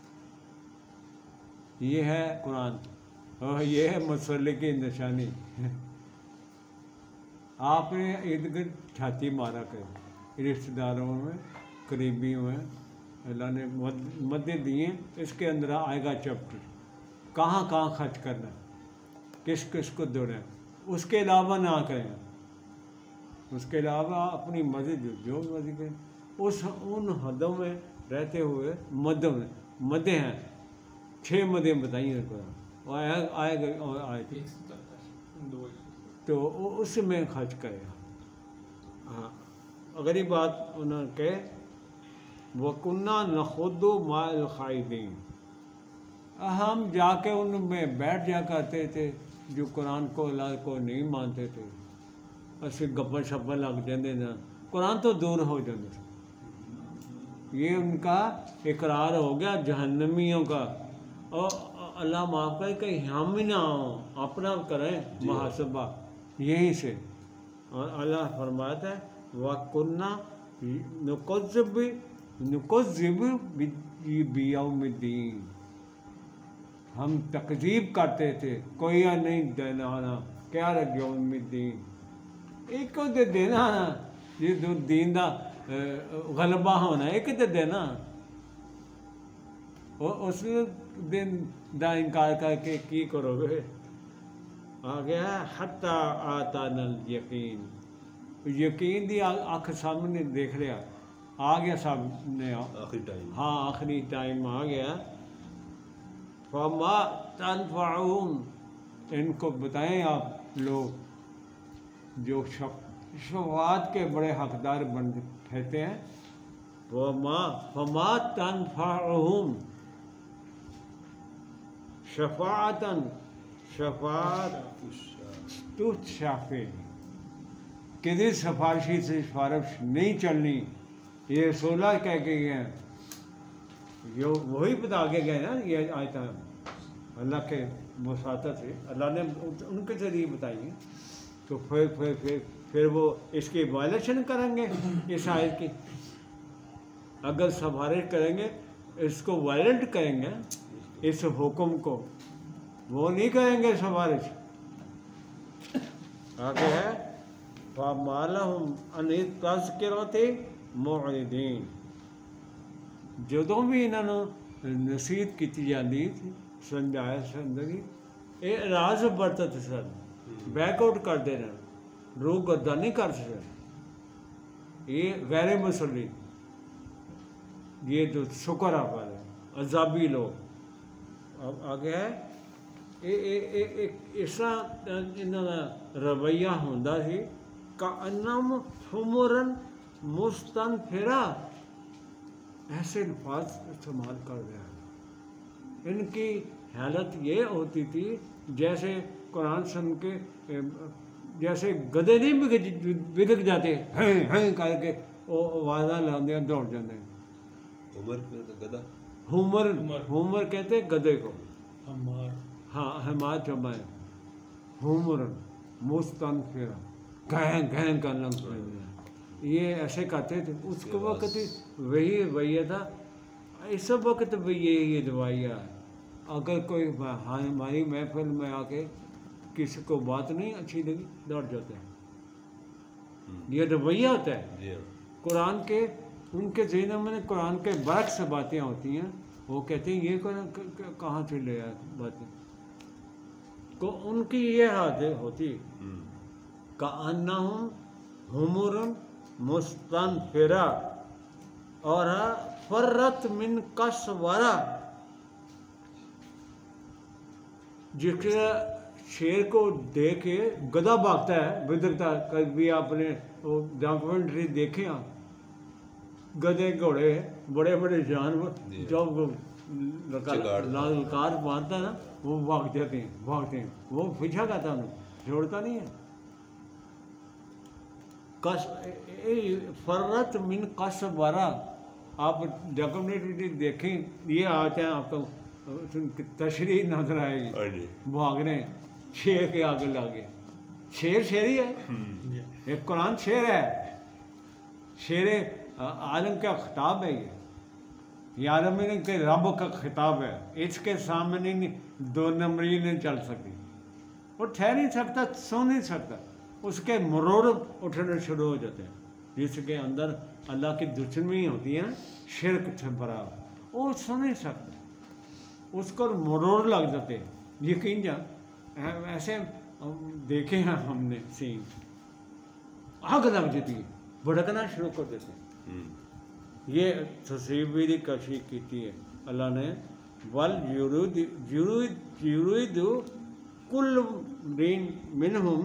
یہ ہے قرآن اور یہ ہے مصلی کی نشانی. آپ نے ارد گرد چھاتی مارا کرے رشتہ داروں میں، قریبیوں میں. اللہ نے مدد دیے. اس کے اندر آئے گا چیپٹر کہاں خرچ کرنا، کس کس کو دوڑیں. اس کے علاوہ نہ کریں، اس کے علاوہ اپنی مرضی جو مرضی کریں. ان حدوں میں رہتے ہوئے مدیں ہیں. 6 مدیں بتائیں آئے گئے اور آئے گئے تو اس میں خرچ کرے. ہاں اگر یہ بات انہوں نے کہے وَكُنَّا نَخُوضُ مَعَ الْخَائِضِينَ ہم جا کے ان میں بیٹھ جا کرتے تھے جو قرآن کو اللہ کو نہیں مانتے تھے. اسی گپا شپا لگ جاندے نا، قرآن تو دور ہو جاندے. یہ ان کا اقرار ہو گیا جہنمیوں کا. اور اللہ معاف کرے کہ ہم ہی نہ ہوں، اپنا کریں محاسبہ یہیں سے. اور اللہ فرماتا ہے وَكُنَّا نُكَذِّبُ بِيَوْمِ الدِّينِ ہم تکذیب کرتے تھے. کوئی نہیں دینا کیا رکھ یوم الدین ایک کو دے دینا نا، یہ دین دا غلبہ ہونا ایک دے دینا. اس دن دا انکار کر کے کی کرو گے. آ گیا حتی آتانا الیقین, یقین دی آنکھ سامنے دیکھ لیا, آ گیا سامنے, آخری ٹائم. ہاں آخری ٹائم آ گیا. فما تنفعهم, ان کو بتائیں آپ لوگ جو شفاعت کے بڑے حقدار بن ٹھہرتے ہیں, فما تنفعهم شفاعتاً, شفاعت تجھ شافع, کسی سفارشی سے سفارش نہیں چلنی. یہ 16 کہہ کے گئے, یہ وہی بتا کے گئے نا. یہ آیت اللہ کے مساطت سے اللہ نے ان کے ذریعے بتائی ہیں. تو پھر وہ اس کی وائلیشن کریں گے اس آیت کی. اگر سفارش کریں گے اس کو وائلنٹ کریں گے, اس حکم کو وہ نہیں کریں گے سفارش. آگے ہے فَمَا لَهُمْ عَنِ التَّذْكِرَةِ مُعْرِضِينَ, جدوں بھی انہوں نے نصیحت کی جاتی تھی, سمجھایا سمجھی, یہ اعراض برتت سن, بیک آؤٹ کر دینا, روح گردہ نہیں کر سکتے. یہ غیر مسلم, یہ تو شکر آپ والے عذابی لوگ. اب آگے ہے اس طرح انہوں کا رویہ ہوتا سی کأنہم حمر مستنفرہ, ایسے الفاظ استعمال کر رہے ہیں. ان کی حالت یہ ہوتی تھی جیسے قرآن سن کے جیسے گدے نہیں بگڑ جاتے ہیں کر کے وہ آوازاں لاندے دوڑ جاتے ہیں. عمر گدا, ہومر کہتے گدے کو, ہاں حمار جمع ہے. ہومر مستنفرہ, گہن کا لفظ, یہ ایسے کہتے تھے اس کے وقت. وہی رویہ تھا, اس وقت بھی یہ رویہ ہے. اگر کوئی ہماری محفل میں آ کے کسی کو بات نہیں اچھی لگی دوڑ جاتے ہیں. یہ رویہ ہوتا ہے قرآن کے. ان کے ذہنوں میں قرآن کے برعکس باتیں ہوتی ہیں. وہ کہتے ہیں یہ کہاں سے لے آئے باتیں, کو ان کی یہ حالت ہوتی کأنہم حمر مستنفرہ اور فرت من قسورہ, جس کے شیر کو دیکھ کے گدھا بھاگتا ہے بدرتا. کبھی آپ نے وہ ڈاکومنٹری دیکھے ہیں, گدھے گھوڑے بڑے بڑے جانور جب لالکار مارتا ہے نا وہ بھاگ جاتے ہیں, وہ پیچھا کرتا ہے, چھوڑتا نہیں ہے. فرت من قسورہ, آپ ڈاکومنٹری دیکھیں, یہ آتے ہیں آپ کو تشریح نظر آئے گی. بھاگ رہے ہیں شیر کے آگے لاگے. شیر ہی ہے, ایک قرآن شیر ہے, شیر عالم کا خطاب ہے. یہ عالم کے رب کا خطاب ہے. اس کے سامنے دو نمبری نہیں چل سکتی, وہ ٹھہر نہیں سکتا, سو نہیں سکتا. اس کے مروڑ اٹھنے شروع ہو جاتے ہیں, جس کے اندر اللہ کی دشمنی ہوتی ہے, شرک سے بھرا, وہ سو نہیں سکتا, اس کو مروڑ لگ جاتے ہیں. یقین جا ایسے دیکھے ہیں ہم نے سین, آگ لگ جاتی ہے, بھڑکنا شروع کر دیتے ہیں. یہ تصویری کشی کی ہے اللہ نے. یرید کل منہم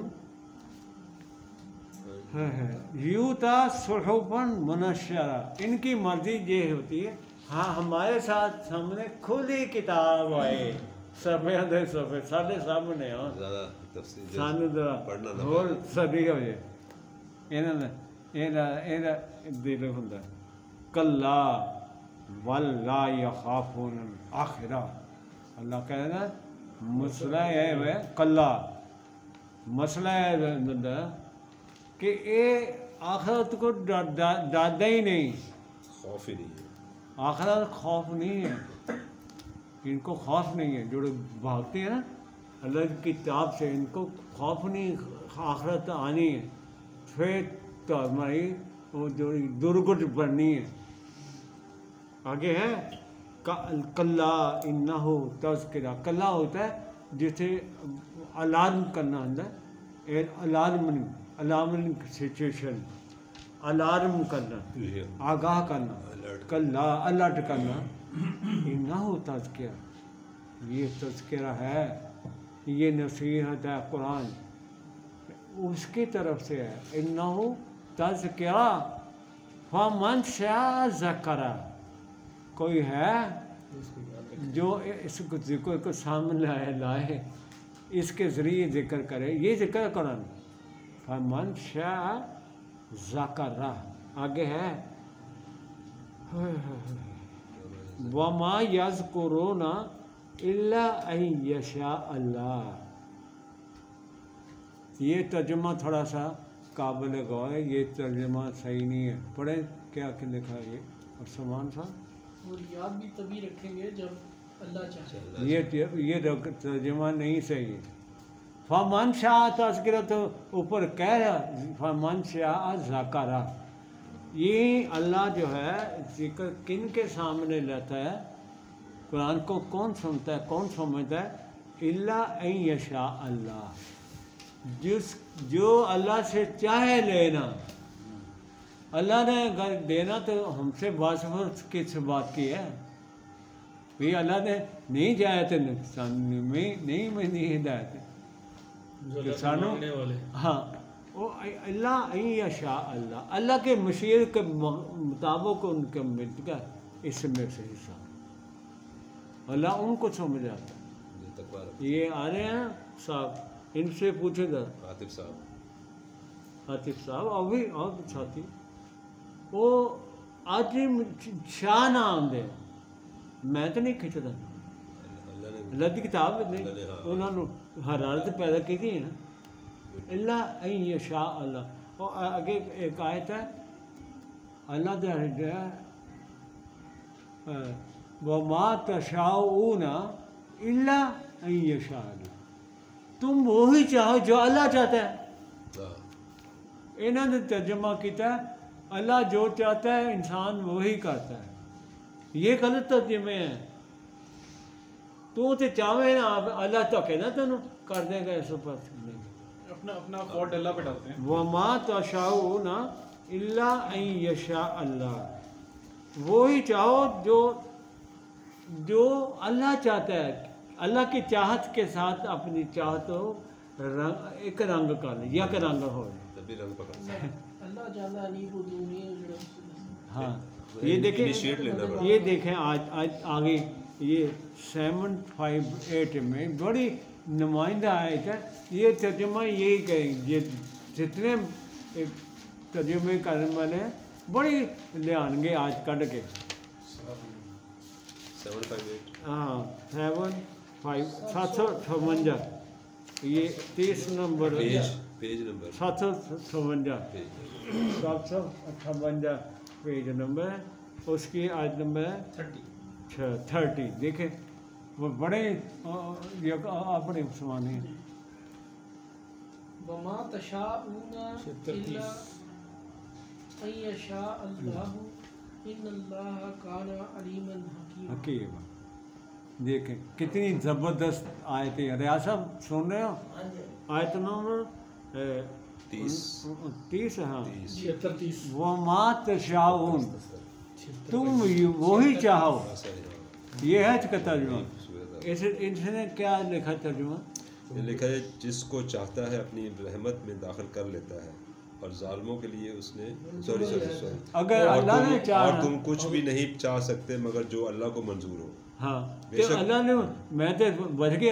یوتا صحفا منشرہ, ان کی مرضی یہ ہوتی ہے ہاں ہمارے ساتھ سامنے کھلی کتاب آئے, صفحے دے صفحے سارے سامنے ہوں, سامنے ذرا اور صدی ہو جائے. دل ہوں کلا ولا یخافون الآخرہ. اللہ کہہ رہا ہے مسئلہ ہے کلا, مسئلہ ہے کہ یہ آخرت کو ڈرتا ہی نہیں, خوف ہی نہیں ہے. آخرت خوف نہیں ہے, ان کو خوف نہیں ہے. جو بھاگتے ہیں نا اللہ کی کتاب سے, ان کو خوف نہیں, آخرت آنی ہے, پھر تو ہماری وہ جو درگٹ بننی ہے. آگے ہے کلا انہو تذکرہ، کلا ہوتا ہے جسے الارم کرنا ہوتا ہے، الارم سچویشن، الارم کرنا، آگاہ کرنا، کلا الرٹ کرنا، انہو تذکرہ، یہ تذکرہ ہے، یہ نصیحت ہے قرآن اس کی طرف سے ہے، انہو تذکرہ فمن شاء ذکرہ، کوئی ہے جو اس ذکر کو سامنے لائے، اس کے ذریعے ذکر کرے، یہ ذکر ہے قرآن، فمن شاء ذکرہ، آگے ہے وما یذکرون الا ان یشاء اللہ، یہ ترجمہ تھوڑا سا قابل غور ہے، یہ ترجمہ صحیح نہیں ہے، پڑھیں کیا لکھا ہے یہ اور سامان صاحب، اور یاد بھی تبھی رکھیں گے جب اللہ چاہے، یہ ترجمہ نہیں صحیح ہے، فمن شاء تذکرہ تو اوپر کہہ رہا فمن شاء ذکرہ، یہ اللہ جو ہے ذکر کن کے سامنے لیتا ہے، قرآن کو کون سنتا ہے، کون سمجھتا ہے، الا ان یشاء اللہ، جو اللہ سے چاہے لینا، اللہ نے اگر دینا تو ہم سے واسطہ کس بات کی ہے، بھی اللہ نے نہیں جایا تو نقصان نہیں ہدایت انسانوں، ہاں وہ اللہ ان یشاء اللہ، اللہ کے مشیت کے مطابق ان کے ملت کا اس میں سے حصہ، اللہ ان کو سمجھ آتا ہے۔ یہ آ رہے ہیں صاحب، ان سے پوچھے گا عاطف صاحب ابھی اور ساتھی، وہ آج شاہ نام دے، میں تو نہیں کھچتا، اللہ کی کتاب نہیں، انہوں نے حرارت پیدا کی تھی نا، اللہ ان یشاء اللہ، اور آگے ایک آیت ہے اللہ جو ہے وما تشاءون الا ان یشاء اللہ، تم وہی چاہو جو اللہ چاہتا ہے، انہوں نے ترجمہ کیا ہے اللہ جو چاہتا ہے انسان وہی کرتا ہے، یہ غلط ترجمے ہیں، تو چاہے نا اللہ تو کہنا تینوں کر دے گا، اس پر اپنا فالٹ اللہ پہ ڈالتے ہیں، وما تشاءون الا ان یشاء اللہ، وہی چاہو جو اللہ چاہتا ہے، اللہ کی چاہت کے ساتھ اپنی چاہت ہو ایک رنگ کر لیں، یک رنگ ہو، اللہ جانا نہیں وہ دنیا، ہاں یہ دیکھیں آج آگے یہ 758 میں بڑی نمائندہ آیت ہے، یہ ترجمہ یہی کہیں گے، جتنے ترجمے کرنے والے ہیں بڑی لے آن گے آج کٹ کے، 758 ہاں 758 یہ 30 number page number 758 758 page number, اس کی آیت نمبر ہے 30، دیکھیں وہ بڑے اپنے سمانے ہیں، وما تشاءون الا ان یشاء اللہ ان اللہ کان علیما حکیم، دیکھیں کتنی زبردست آیت ہے، ریاض صاحب سن رہے ہو، آیت نمبر 30 ہاں، وما تشاءون، تم وہی چاہو، یہ ہے اس کا ترجمہ، اس نے کیا لکھا ترجمہ، یہ لکھا ہے جس کو چاہتا ہے اپنی رحمت میں داخل کر لیتا ہے، اور ظالموں کے لیے اس نے سوری اگر اللہ نے چاہا، اور تم کچھ بھی نہیں چاہ سکتے مگر جو اللہ کو منظور ہو، ہاں تو اللہ نے، میں تو بچ گیا،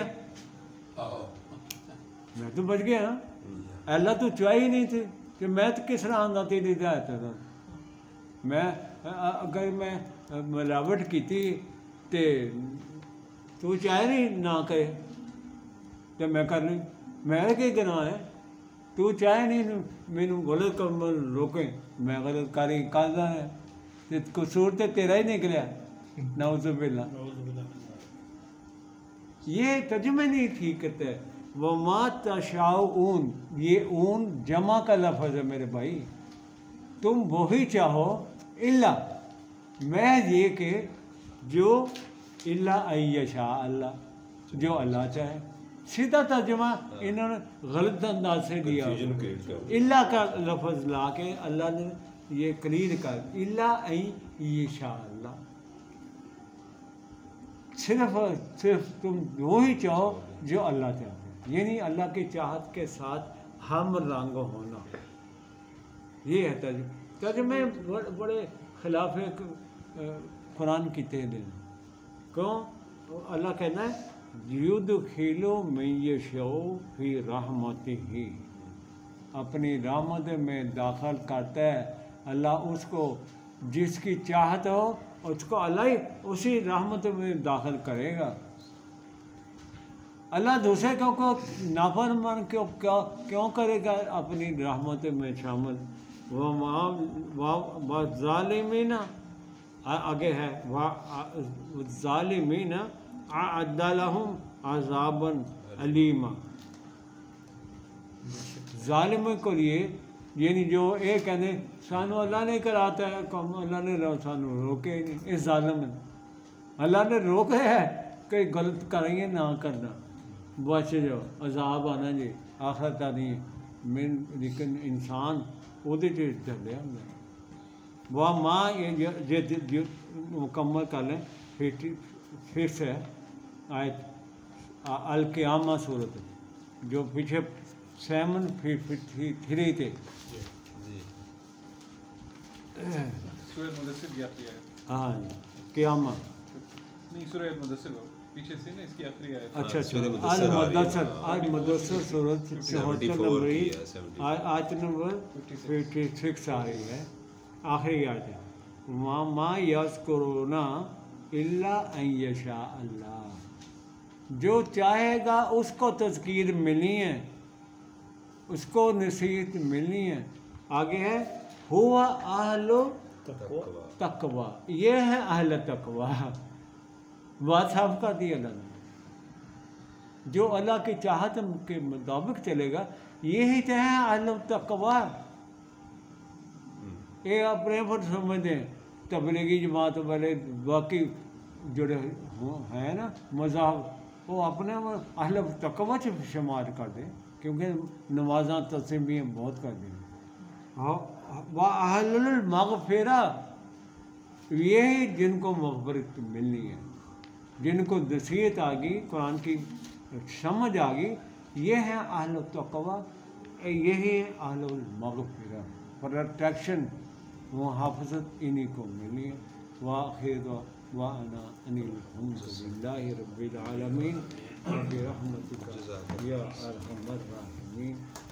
میں تو بچ گیا، اللہ تو چاہی ہی نہیں تھی کہ میں تو کس طرح آنا تیری ہدایت تھا، میں اگر میں ملاوٹ کی تھی تو چاہے نہیں نہ کرے تو میں کر لوں، میرا کی گناہ ہے، تو چاہے نہیں مینوں غلط کام روکیں، میں غلط کاری کردا ہے، قصور تو تیرا ہی نکلیا، نعوذ باللہ، یہ ترجمہ نہیں ٹھیک کرتے، وما تشاءون، یہ اون جمع کا لفظ ہے میرے بھائی، تم وہی چاہو الا، میں یہ کہ جو इल्ला अय्यशा अल्लाह, जो अल्लाह चाहे। सीधा तर्जुमा इन्होंने गलत अंदाज से दिया, इल्ला का लफ्ज़ ला के अल्लाह ने ये क्लियर कर, इल्ला अय्यशा अल्लाह, सिर्फ तुम वो ही चाहो जो अल्लाह चाहते, यानी अल्लाह की चाहत के साथ हम रंग होना। ये है तर्जुमे बड़े खिलाफ कुरान की तेहरीन। क्यों? अल्लाह कहना है युदखिलु मन यशौ फी रहमतिही, अपनी रहमत में दाखिल करता है अल्लाह उसको, जिसकी चाहत हो उसको अल्लाह ही उसी रहमत में दाखिल करेगा। अल्लाह दूसरे को नाफरमान क्यों करेगा अपनी रहमत में शामिल? वह ज़ालिमीना, आगे है ज़ालिमीना अअद्दलहुम अज़ाबन अलीमा, ज़ालिम को लिए, यानी जो एक कहते सानू अल्लाह ने कराता है कम, अल्लाह ने सानू रोके ही नहीं, इस ज़ालिम ने अल्लाह ने रोका है कि गलत करेंगे ना करना, बच जाओ अजाब आना जी आखिरत नहीं मैं, लेकिन इंसान ਉਹਦੇ 'ਚ ਚੱਲਿਆ ਹੁੰਦਾ। वाह माँ ये मुकम्मल कर लें, फिर से आयत अल-क़ियामा सूरत, जो पीछे 7:3 थे। हाँ जी, क़ियामा नहीं, सूरह मुदस्सिर पीछे से ना, इसकी आखिरी आयत। अच्छा मुदस्सिर सूरत 74 नंबर आयत नंबर 56 आ रही है, आखिरी आयत है। मा यज़कुरूना इल्ला अन यशा अल्लाह, जो चाहेगा उसको तज़कीर मिलनी है, उसको नसीहत मिलनी है। आगे है हुवा अहलु तक़वा, ये है अहल तक़वा, बात साफ कर दी अल्लाह ने। जो अल्लाह की चाहत के मुताबिक चलेगा यही तो है अहल तक़वा। ये अपने पर समझते हैं तबलीगी जमात वाले, बाकी जो है ना मज़हब, वो अपने अहल तक़वा से शुमार कर दें, क्योंकि नमाज़ां तस्बीहें बहुत कर दें। वह अहलुल मग़फ़िरा, यही जिनको मग़फ़िरत मिलनी है, जिनको नसीहत आ गई, कुरान की समझ आ गई, ये है अहल तक़वा, यही है अहलुल मग़फ़िरा, प्रोटेक्शन वो हाफ़िज़त इन्हीं को मिली है। वाखिर वाना अनिल हम्दुलिल्लाहि रब्बिल आलमीन बिरहमतिका या अरहमर राहिमीन।